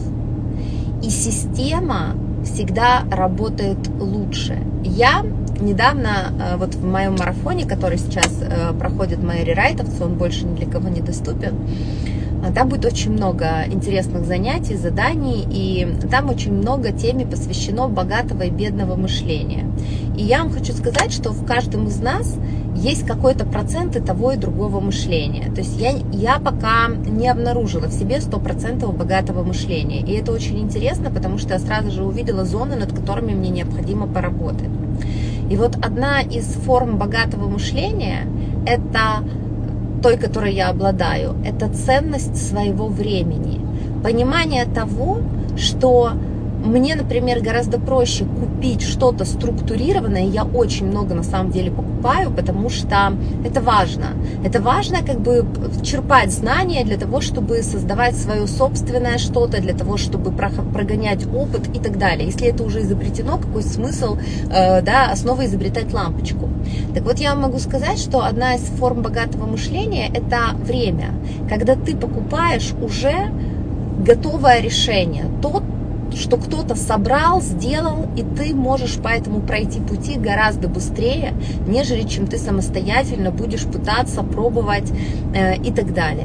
И система всегда работает лучше. Я недавно, вот в моем марафоне, который сейчас проходит мои рерайтовцы, он больше ни для кого не доступен, там будет очень много интересных занятий, заданий, и там очень много теме посвящено богатого и бедного мышления. И я вам хочу сказать, что в каждом из нас есть какой-то процент и того и другого мышления. То есть я, я пока не обнаружила в себе сто процентов богатого мышления. И это очень интересно, потому что я сразу же увидела зоны, над которыми мне необходимо поработать. И вот одна из форм богатого мышления – это той, которой я обладаю, это ценность своего времени. Понимание того, что мне, например, гораздо проще купить что-то структурированное, я очень много на самом деле покупаю, потому что это важно. Это важно как бы черпать знания для того, чтобы создавать свое собственное что-то, для того, чтобы прогонять опыт и так далее. Если это уже изобретено, какой смысл, э, да, снова изобретать лампочку? Так вот, я могу сказать, что одна из форм богатого мышления – это время, когда ты покупаешь уже готовое решение, тот, что кто-то собрал, сделал, и ты можешь поэтому пройти пути гораздо быстрее, нежели чем ты самостоятельно будешь пытаться, пробовать э, и так далее.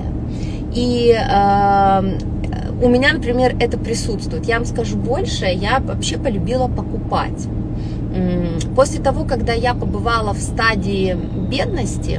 И э, у меня, например, это присутствует. Я вам скажу больше, я вообще полюбила покупать. После того, когда я побывала в стадии бедности,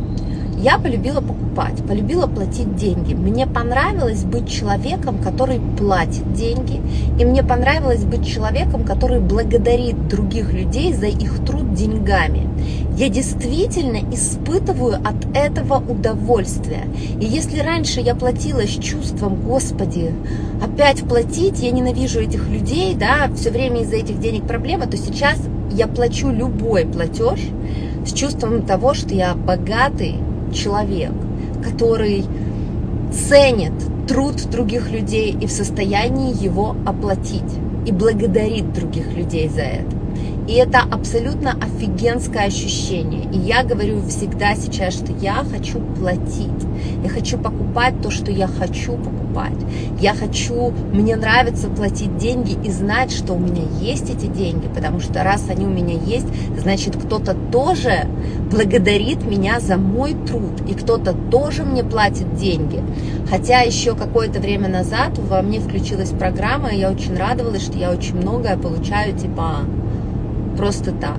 я полюбила покупать, полюбила платить деньги. Мне понравилось быть человеком, который платит деньги, и мне понравилось быть человеком, который благодарит других людей за их труд деньгами. Я действительно испытываю от этого удовольствие. И если раньше я платила с чувством: Господи, опять платить, я ненавижу этих людей, да, все время из-за этих денег проблема, то сейчас я плачу любой платеж с чувством того, что я богатый человек, который ценит труд других людей и в состоянии его оплатить, и благодарит других людей за это. И это абсолютно офигенское ощущение. И я говорю всегда сейчас, что я хочу платить. Я хочу покупать то, что я хочу покупать. Я хочу, мне нравится платить деньги и знать, что у меня есть эти деньги. Потому что раз они у меня есть, значит, кто-то тоже благодарит меня за мой труд. И кто-то тоже мне платит деньги. Хотя еще какое-то время назад во мне включилась программа, и я очень радовалась, что я очень многое получаю, типа... просто так.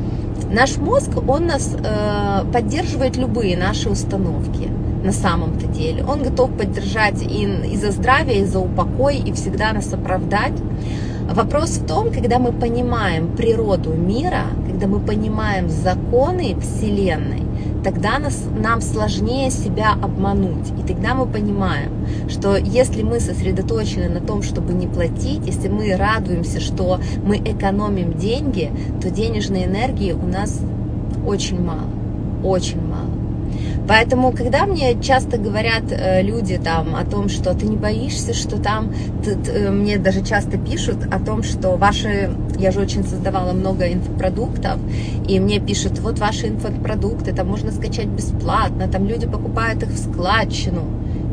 Наш мозг, он нас э, поддерживает любые наши установки на самом-то деле. Он готов поддержать и, и за здравие, и за упокой, и всегда нас оправдать. Вопрос в том, когда мы понимаем природу мира, когда мы понимаем законы Вселенной, тогда нас, нам сложнее себя обмануть. И тогда мы понимаем, что если мы сосредоточены на том, чтобы не платить, если мы радуемся, что мы экономим деньги, то денежной энергии у нас очень мало, очень мало. Поэтому, когда мне часто говорят э, люди там о том, что ты не боишься, что там, ты, ты, мне даже часто пишут о том, что ваши, я же очень создавала много инфопродуктов, и мне пишут: вот ваши инфопродукты, там можно скачать бесплатно, там люди покупают их в складчину.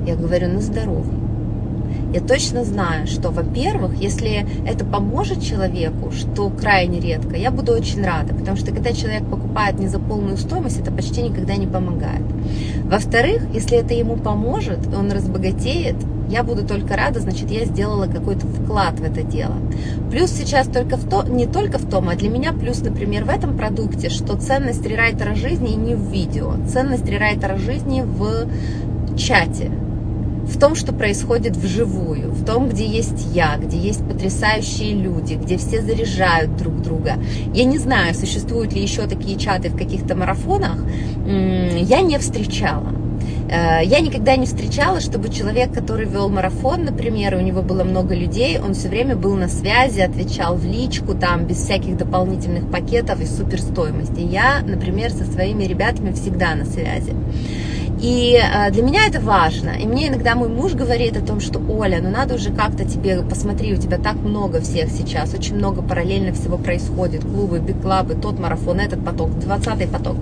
Я говорю, на здоровье. Я точно знаю, что, во-первых, если это поможет человеку, что крайне редко, я буду очень рада, потому что когда человек покупает не за полную стоимость, это почти никогда не помогает. Во-вторых, если это ему поможет, он разбогатеет, я буду только рада, значит, я сделала какой-то вклад в это дело. Плюс сейчас только в то, не только в том, а для меня плюс, например, в этом продукте, что ценность рерайтера жизни не в видео, ценность рерайтера жизни в чате, в том, что происходит вживую, в том, где есть я, где есть потрясающие люди, где все заряжают друг друга. Я не знаю, существуют ли еще такие чаты в каких-то марафонах, я не встречала. Я никогда не встречала, чтобы человек, который вел марафон, например, у него было много людей, он все время был на связи, отвечал в личку, там, без всяких дополнительных пакетов и суперстоимости. Я, например, со своими ребятами всегда на связи. И для меня это важно. И мне иногда мой муж говорит о том, что Оля, ну надо уже как-то тебе, посмотри, у тебя так много всех сейчас, очень много параллельно всего происходит, клубы, биг-клабы, тот марафон, этот поток, двадцатый поток.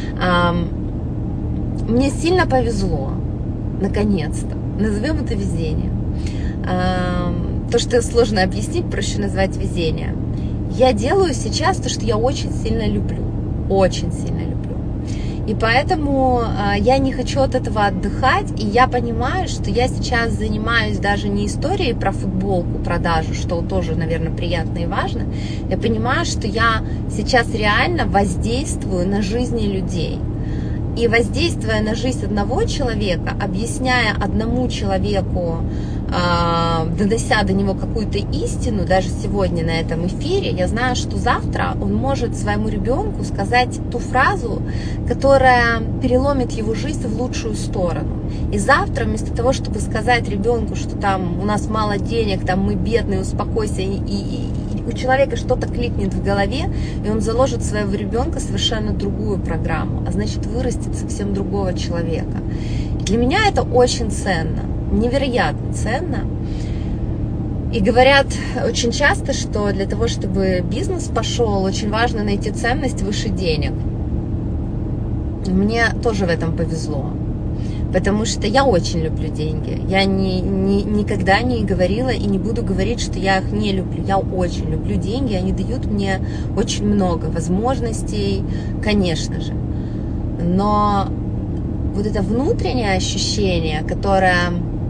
Мне сильно повезло, наконец-то, назовем это везение. То, что сложно объяснить, проще назвать везение. Я делаю сейчас то, что я очень сильно люблю, очень сильно люблю. И поэтому я не хочу от этого отдыхать, и я понимаю, что я сейчас занимаюсь даже не историей про футболку, продажу, что тоже, наверное, приятно и важно. Я понимаю, что я сейчас реально воздействую на жизни людей. И воздействуя на жизнь одного человека, объясняя одному человеку, донося до него какую-то истину, даже сегодня на этом эфире, я знаю, что завтра он может своему ребенку сказать ту фразу, которая переломит его жизнь в лучшую сторону. И завтра вместо того, чтобы сказать ребенку, что там у нас мало денег, там мы бедные, успокойся, и, и, и у человека что-то кликнет в голове, и он заложит своего ребенка совершенно другую программу, а значит вырастет совсем другого человека. И для меня это очень ценно. Невероятно ценно. И говорят очень часто, что для того, чтобы бизнес пошел, очень важно найти ценность выше денег. Мне тоже в этом повезло, потому что я очень люблю деньги. Я ни, ни, никогда не говорила и не буду говорить, что я их не люблю. Я очень люблю деньги, они дают мне очень много возможностей, конечно же. Но вот это внутреннее ощущение, которое...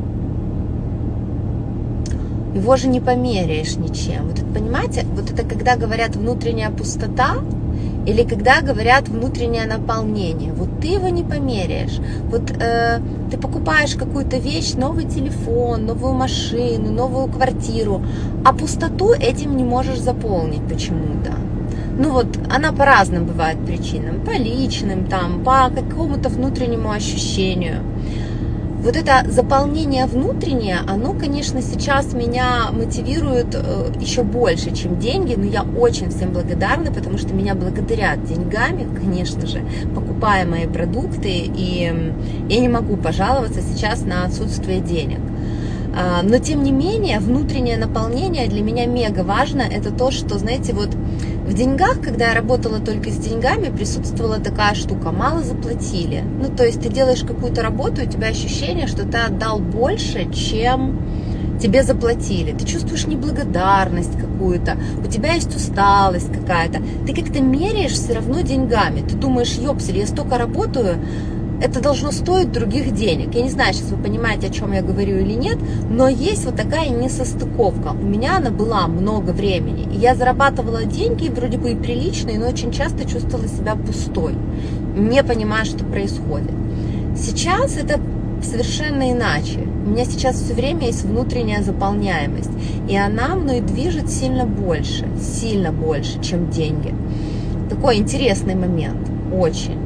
Его же не померяешь ничем. Вот это, понимаете, вот это когда говорят внутренняя пустота, или когда говорят внутреннее наполнение. Вот ты его не померяешь. Вот э, ты покупаешь какую-то вещь, новый телефон, новую машину, новую квартиру, а пустоту этим не можешь заполнить почему-то. Ну вот, она по разным бывает причинам. По личным, там, по какому-то внутреннему ощущению. Вот это заполнение внутреннее, оно, конечно, сейчас меня мотивирует еще больше, чем деньги, но я очень всем благодарна, потому что меня благодарят деньгами, конечно же, покупая мои продукты, и я не могу пожаловаться сейчас на отсутствие денег. Но, тем не менее, внутреннее наполнение для меня мега важно. Это то, что, знаете, вот в деньгах, когда я работала только с деньгами, присутствовала такая штука: мало заплатили. Ну, то есть ты делаешь какую-то работу, и у тебя ощущение, что ты отдал больше, чем тебе заплатили. Ты чувствуешь неблагодарность какую-то, у тебя есть усталость какая-то. Ты как-то меряешь все равно деньгами. Ты думаешь, ёпсель, я столько работаю, это должно стоить других денег. Я не знаю, сейчас вы понимаете, о чем я говорю или нет, но есть вот такая несостыковка. У меня она была много времени, и я зарабатывала деньги, вроде бы и приличные, но очень часто чувствовала себя пустой, не понимая, что происходит. Сейчас это совершенно иначе. У меня сейчас все время есть внутренняя заполняемость, и она мной движет сильно больше, сильно больше, чем деньги. Такой интересный момент, очень.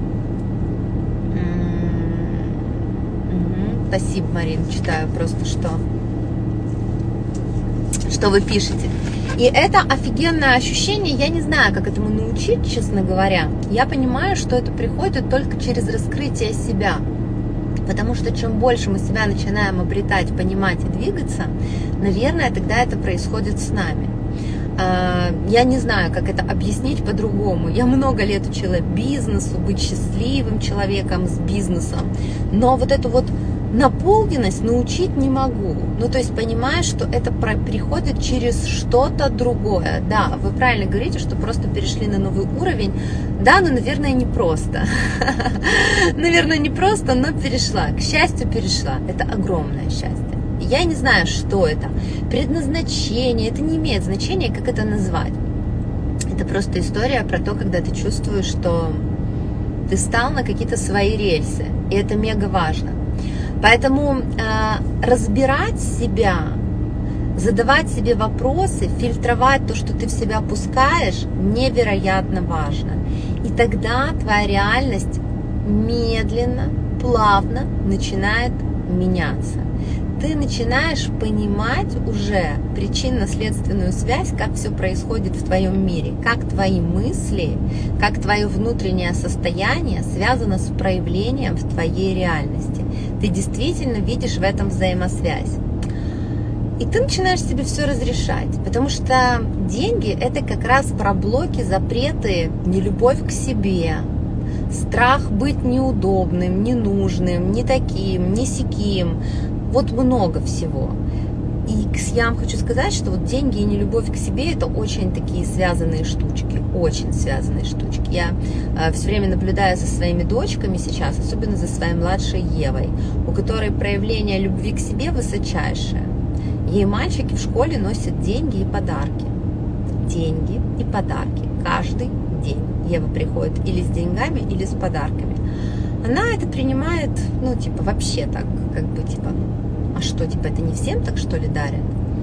Спасибо, Марин, читаю просто, что, что вы пишете. И это офигенное ощущение, я не знаю, как этому научить, честно говоря. Я понимаю, что это приходит только через раскрытие себя. Потому что чем больше мы себя начинаем обретать, понимать и двигаться, наверное, тогда это происходит с нами. Я не знаю, как это объяснить по-другому. Я много лет учила бизнесу, быть счастливым человеком с бизнесом. Но вот эту вот наполненность научить не могу. Ну, то есть понимаешь, что это приходит через что-то другое. Да, вы правильно говорите, что просто перешли на новый уровень. Да, но, наверное, не просто. Наверное, не просто, но перешла. К счастью, перешла. Это огромное счастье. Я не знаю, что это. Предназначение. Это не имеет значения, как это назвать. Это просто история про то, когда ты чувствуешь, что ты стал на какие-то свои рельсы. И это мега важно. Поэтому э, разбирать себя, задавать себе вопросы, фильтровать то, что ты в себя пускаешь, невероятно важно. И тогда твоя реальность медленно, плавно начинает меняться. Ты начинаешь понимать уже причинно-следственную связь, как все происходит в твоем мире, как твои мысли, как твое внутреннее состояние связано с проявлением в твоей реальности. Ты действительно видишь в этом взаимосвязь. И ты начинаешь себе все разрешать, потому что деньги – это как раз про блоки, запреты, нелюбовь к себе, страх быть неудобным, ненужным, не таким, не сяким. Вот много всего. И я вам хочу сказать, что вот деньги и нелюбовь к себе – это очень такие связанные штучки, очень связанные штучки. Я э, все время наблюдаю за своими дочками сейчас, особенно за своей младшей Евой, у которой проявление любви к себе высочайшее. Ей мальчики в школе носят деньги и подарки. Деньги и подарки каждый день. Ева приходит или с деньгами, или с подарками. Она это принимает, ну, типа, вообще так, как бы, типа, а что, типа, это не всем так, что ли, дарят?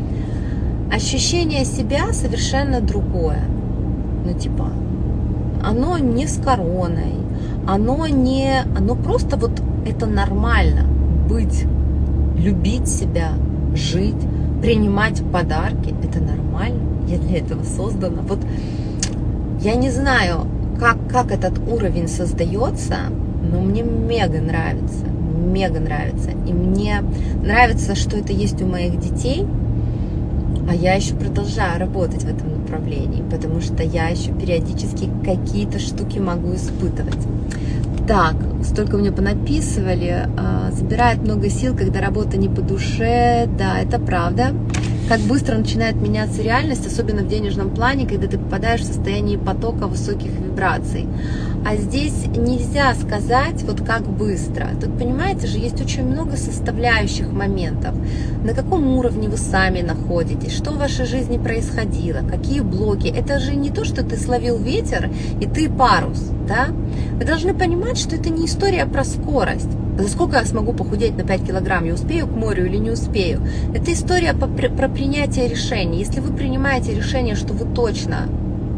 Ощущение себя совершенно другое. Ну, типа, оно не с короной, оно не, оно просто вот, это нормально, быть, любить себя, жить, принимать подарки, это нормально, я для этого создана. Вот, я не знаю, как, как этот уровень создается, но мне мега нравится, мега нравится. И мне нравится, что это есть у моих детей, а я еще продолжаю работать в этом направлении, потому что я еще периодически какие-то штуки могу испытывать. Так, столько мне понаписывали, забирает много сил, когда работа не по душе, да, это правда. Как быстро начинает меняться реальность, особенно в денежном плане, когда ты попадаешь в состояние потока высоких вибраций. А здесь нельзя сказать, вот как быстро. Тут, понимаете же, есть очень много составляющих моментов. На каком уровне вы сами находитесь, что в вашей жизни происходило, какие блоки. Это же не то, что ты словил ветер и ты парус, да? Вы должны понимать, что это не история про скорость. За сколько я смогу похудеть на пять килограмм, я успею к морю или не успею. Это история про принятие решений. Если вы принимаете решение, что вы точно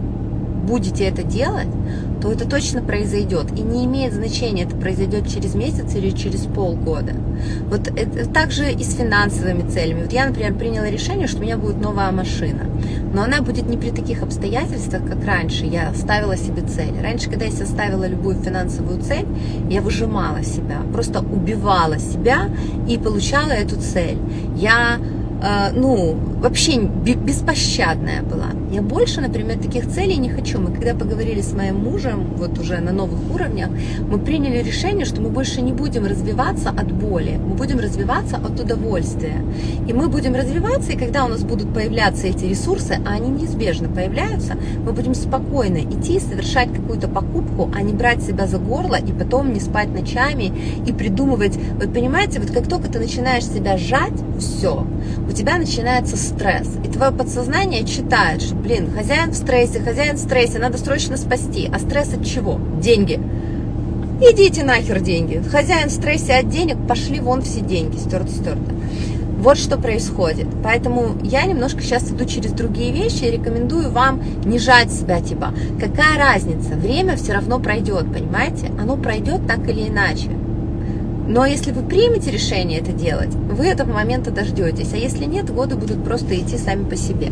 будете это делать, то это точно произойдет. И не имеет значения, это произойдет через месяц или через полгода. Вот это также и с финансовыми целями. Вот я, например, приняла решение, что у меня будет новая машина. Но она будет не при таких обстоятельствах, как раньше. Я ставила себе цель. Раньше, когда я себе ставила любую финансовую цель, я выжимала себя, просто убивала себя и получала эту цель. Я ну, вообще беспощадная была. Я больше, например, таких целей не хочу. Мы когда поговорили с моим мужем, вот уже на новых уровнях, мы приняли решение, что мы больше не будем развиваться от боли, мы будем развиваться от удовольствия. И мы будем развиваться, и когда у нас будут появляться эти ресурсы, а они неизбежно появляются, мы будем спокойно идти, совершать какую-то покупку, а не брать себя за горло и потом не спать ночами и придумывать. Вы понимаете, вот как только ты начинаешь себя сжать, все, у тебя начинается стресс. И твое подсознание читает, что, блин, хозяин в стрессе, хозяин в стрессе, надо срочно спасти. А стресс от чего? Деньги. Идите нахер деньги. Хозяин в стрессе от денег, пошли вон все деньги, стерто-стерто. Вот что происходит. Поэтому я немножко сейчас иду через другие вещи и рекомендую вам не жать себя, типа, какая разница, время все равно пройдет, понимаете? Оно пройдет так или иначе. Но если вы примете решение это делать, вы этого момента дождетесь. А если нет, годы будут просто идти сами по себе.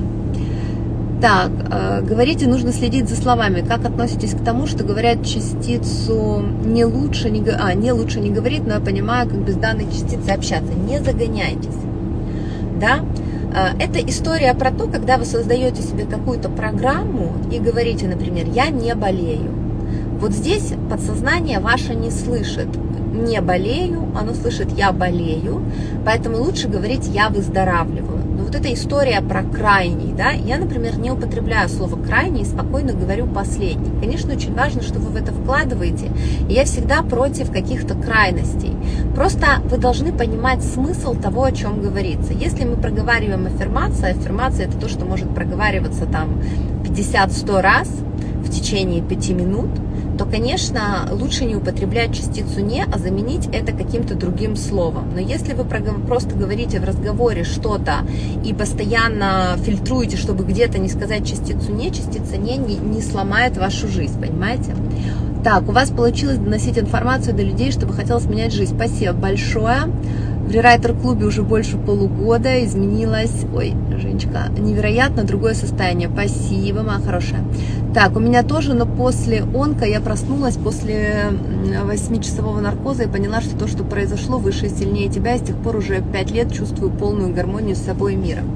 Так, э, говорите, нужно следить за словами. Как относитесь к тому, что говорят частицу не лучше не, а, не лучше не говорить, но я понимаю, как без данной частицы общаться. Не загоняйтесь. Да? Э, это история про то, когда вы создаете себе какую-то программу и говорите, например, я не болею. Вот здесь подсознание ваше не слышит. не болею, оно слышит я болею, поэтому лучше говорить я выздоравливаю. Но вот эта история про крайний, да, я, например, не употребляю слово крайний и спокойно говорю последний. Конечно, очень важно, что вы в это вкладываете, и я всегда против каких-то крайностей. Просто вы должны понимать смысл того, о чем говорится. Если мы проговариваем аффирмацию, аффирмация это то, что может проговариваться там пятьдесят-сто раз в течение пяти минут, то, конечно, лучше не употреблять частицу «не», а заменить это каким-то другим словом. Но если вы просто говорите в разговоре что-то и постоянно фильтруете, чтобы где-то не сказать частицу «не», частица «не» не, не сломает вашу жизнь, понимаете? Так, у вас получилось доносить информацию до людей, чтобы хотелось менять жизнь. Спасибо большое. В рерайтер-клубе уже больше полугода, изменилось, ой, Женечка, невероятно другое состояние. Спасибо, моя хорошая. Так, у меня тоже, но после онко я проснулась после восьмичасового наркоза и поняла, что то, что произошло, выше и сильнее тебя, и с тех пор уже пять лет чувствую полную гармонию с собой и миром.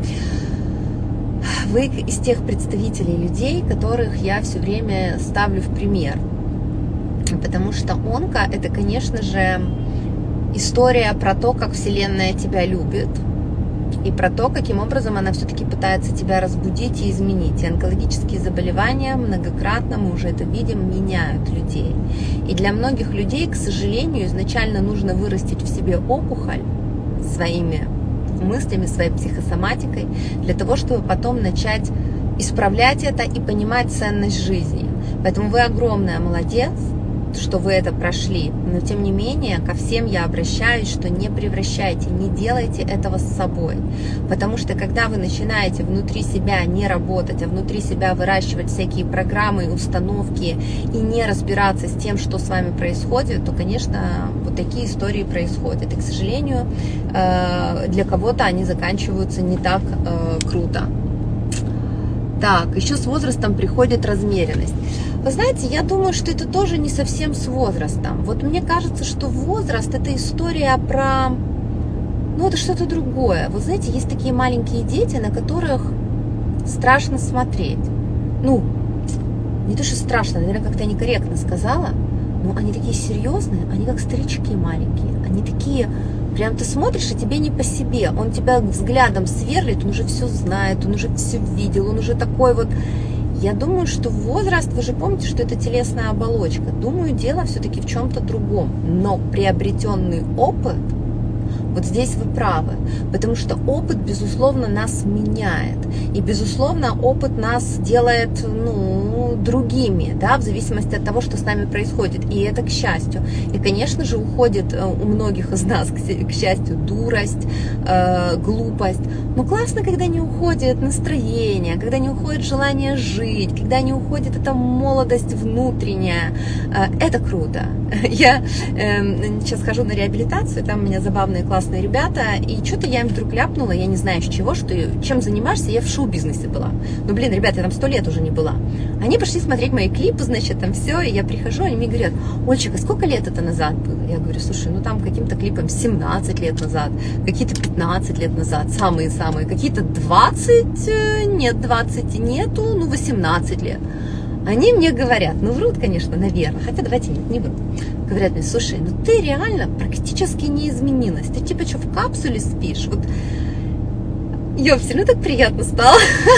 Вы из тех представителей людей, которых я все время ставлю в пример. Потому что онко – это, конечно же, история про то, как Вселенная тебя любит, и про то, каким образом она все-таки пытается тебя разбудить и изменить. И онкологические заболевания многократно, мы уже это видим, меняют людей. И для многих людей, к сожалению, изначально нужно вырастить в себе опухоль своими мыслями, своей психосоматикой, для того, чтобы потом начать исправлять это и понимать ценность жизни. Поэтому вы огромная молодец, что вы это прошли, но тем не менее ко всем я обращаюсь, что не превращайте, не делайте этого с собой, потому что когда вы начинаете внутри себя не работать, а внутри себя выращивать всякие программы, установки и не разбираться с тем, что с вами происходит, то, конечно, вот такие истории происходят, и, к сожалению, для кого-то они заканчиваются не так круто. Так, еще с возрастом приходит размеренность. Вы знаете, я думаю, что это тоже не совсем с возрастом. Вот мне кажется, что возраст – это история про… Ну, это что-то другое. Вот знаете, есть такие маленькие дети, на которых страшно смотреть. Ну, не то, что страшно, наверное, как-то я некорректно сказала, но они такие серьезные, они как старички маленькие. Они такие… Прям ты смотришь, и тебе не по себе. Он тебя взглядом сверлит, он уже все знает, он уже все видел, он уже такой вот… Я думаю, что возраст, вы же помните, что это телесная оболочка. Думаю, дело все-таки в чем-то другом. Но приобретенный опыт, вот здесь вы правы, потому что опыт, безусловно, нас меняет. И, безусловно, опыт нас делает, ну, другими, да, в зависимости от того, что с нами происходит. И это к счастью. И, конечно же, уходит у многих из нас, к счастью, дурость, э, глупость. Но классно, когда не уходит настроение, когда не уходит желание жить, когда не уходит эта молодость внутренняя. Э, это круто. Я э, сейчас хожу на реабилитацию, там у меня забавные классные ребята, и что-то я им вдруг ляпнула, я не знаю с чего, что чем занимаешься, я в шоу-бизнесе была. Ну, блин, ребята, я там сто лет уже не была. Они пошли смотреть мои клипы, значит, там все, и я прихожу, они мне говорят: Ольчик, а сколько лет это назад было? Я говорю: слушай, ну там каким-то клипам семнадцать лет назад, какие-то пятнадцать лет назад, самые-самые, какие-то двадцать, нет, двадцать нету, ну восемнадцать лет. Они мне говорят, ну врут, конечно, наверное, хотя давайте нет, не врут. Говорят мне: слушай, ну ты реально практически не изменилась, ты типа что, в капсуле спишь? Вот, ёпсель, ну так приятно стало.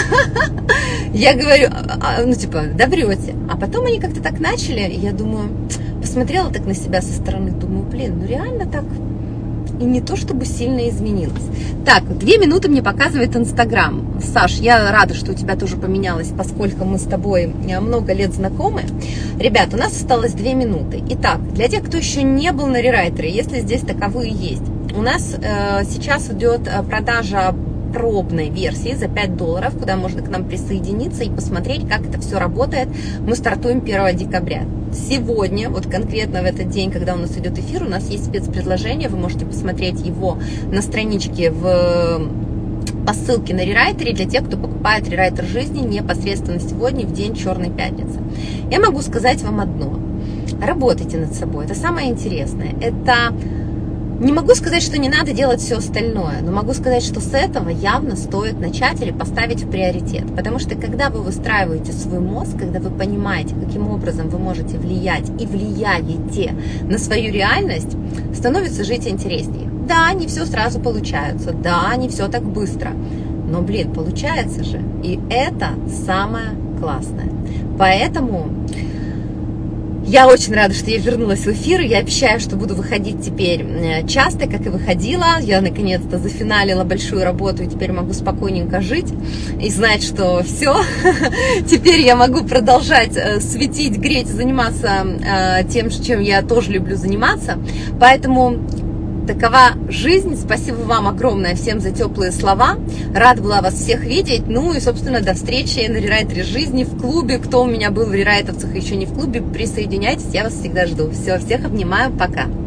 Я говорю, ну типа, да врете. А потом они как-то так начали, и я думаю, посмотрела так на себя со стороны, думаю, блин, ну реально так и не то чтобы сильно изменилась. Так, две минуты мне показывает Инстаграм. Саш, я рада, что у тебя тоже поменялось, поскольку мы с тобой много лет знакомы. Ребят, у нас осталось две минуты. Итак, для тех, кто еще не был на рерайтере, если здесь таковые есть, у нас э, сейчас идет продажа пробной версии за пять долларов, куда можно к нам присоединиться и посмотреть, как это все работает. Мы стартуем первого декабря. Сегодня, вот конкретно в этот день, когда у нас идет эфир, у нас есть спецпредложение, вы можете посмотреть его на страничке в, по ссылке на рерайтере для тех, кто покупает рерайтер жизни непосредственно сегодня, в день Черной пятницы. Я могу сказать вам одно: работайте над собой, это самое интересное. Это Не могу сказать, что не надо делать все остальное, но могу сказать, что с этого явно стоит начать или поставить в приоритет. Потому что когда вы выстраиваете свой мозг, когда вы понимаете, каким образом вы можете влиять и влияете на свою реальность, становится жить интереснее. Да, не все сразу получается, да, не все так быстро, но, блин, получается же. И это самое классное. Поэтому я очень рада, что я вернулась в эфир. Я обещаю, что буду выходить теперь часто, как и выходила. Я наконец-то зафиналила большую работу и теперь могу спокойненько жить и знать, что все. Теперь я могу продолжать светить, греть, заниматься тем, чем я тоже люблю заниматься. Поэтому такова жизнь. Спасибо вам огромное всем за теплые слова. Рада была вас всех видеть. Ну и, собственно, до встречи на рерайтере жизни в клубе. Кто у меня был в рерайтовцах и еще не в клубе, присоединяйтесь, я вас всегда жду. Все, всех обнимаю, пока.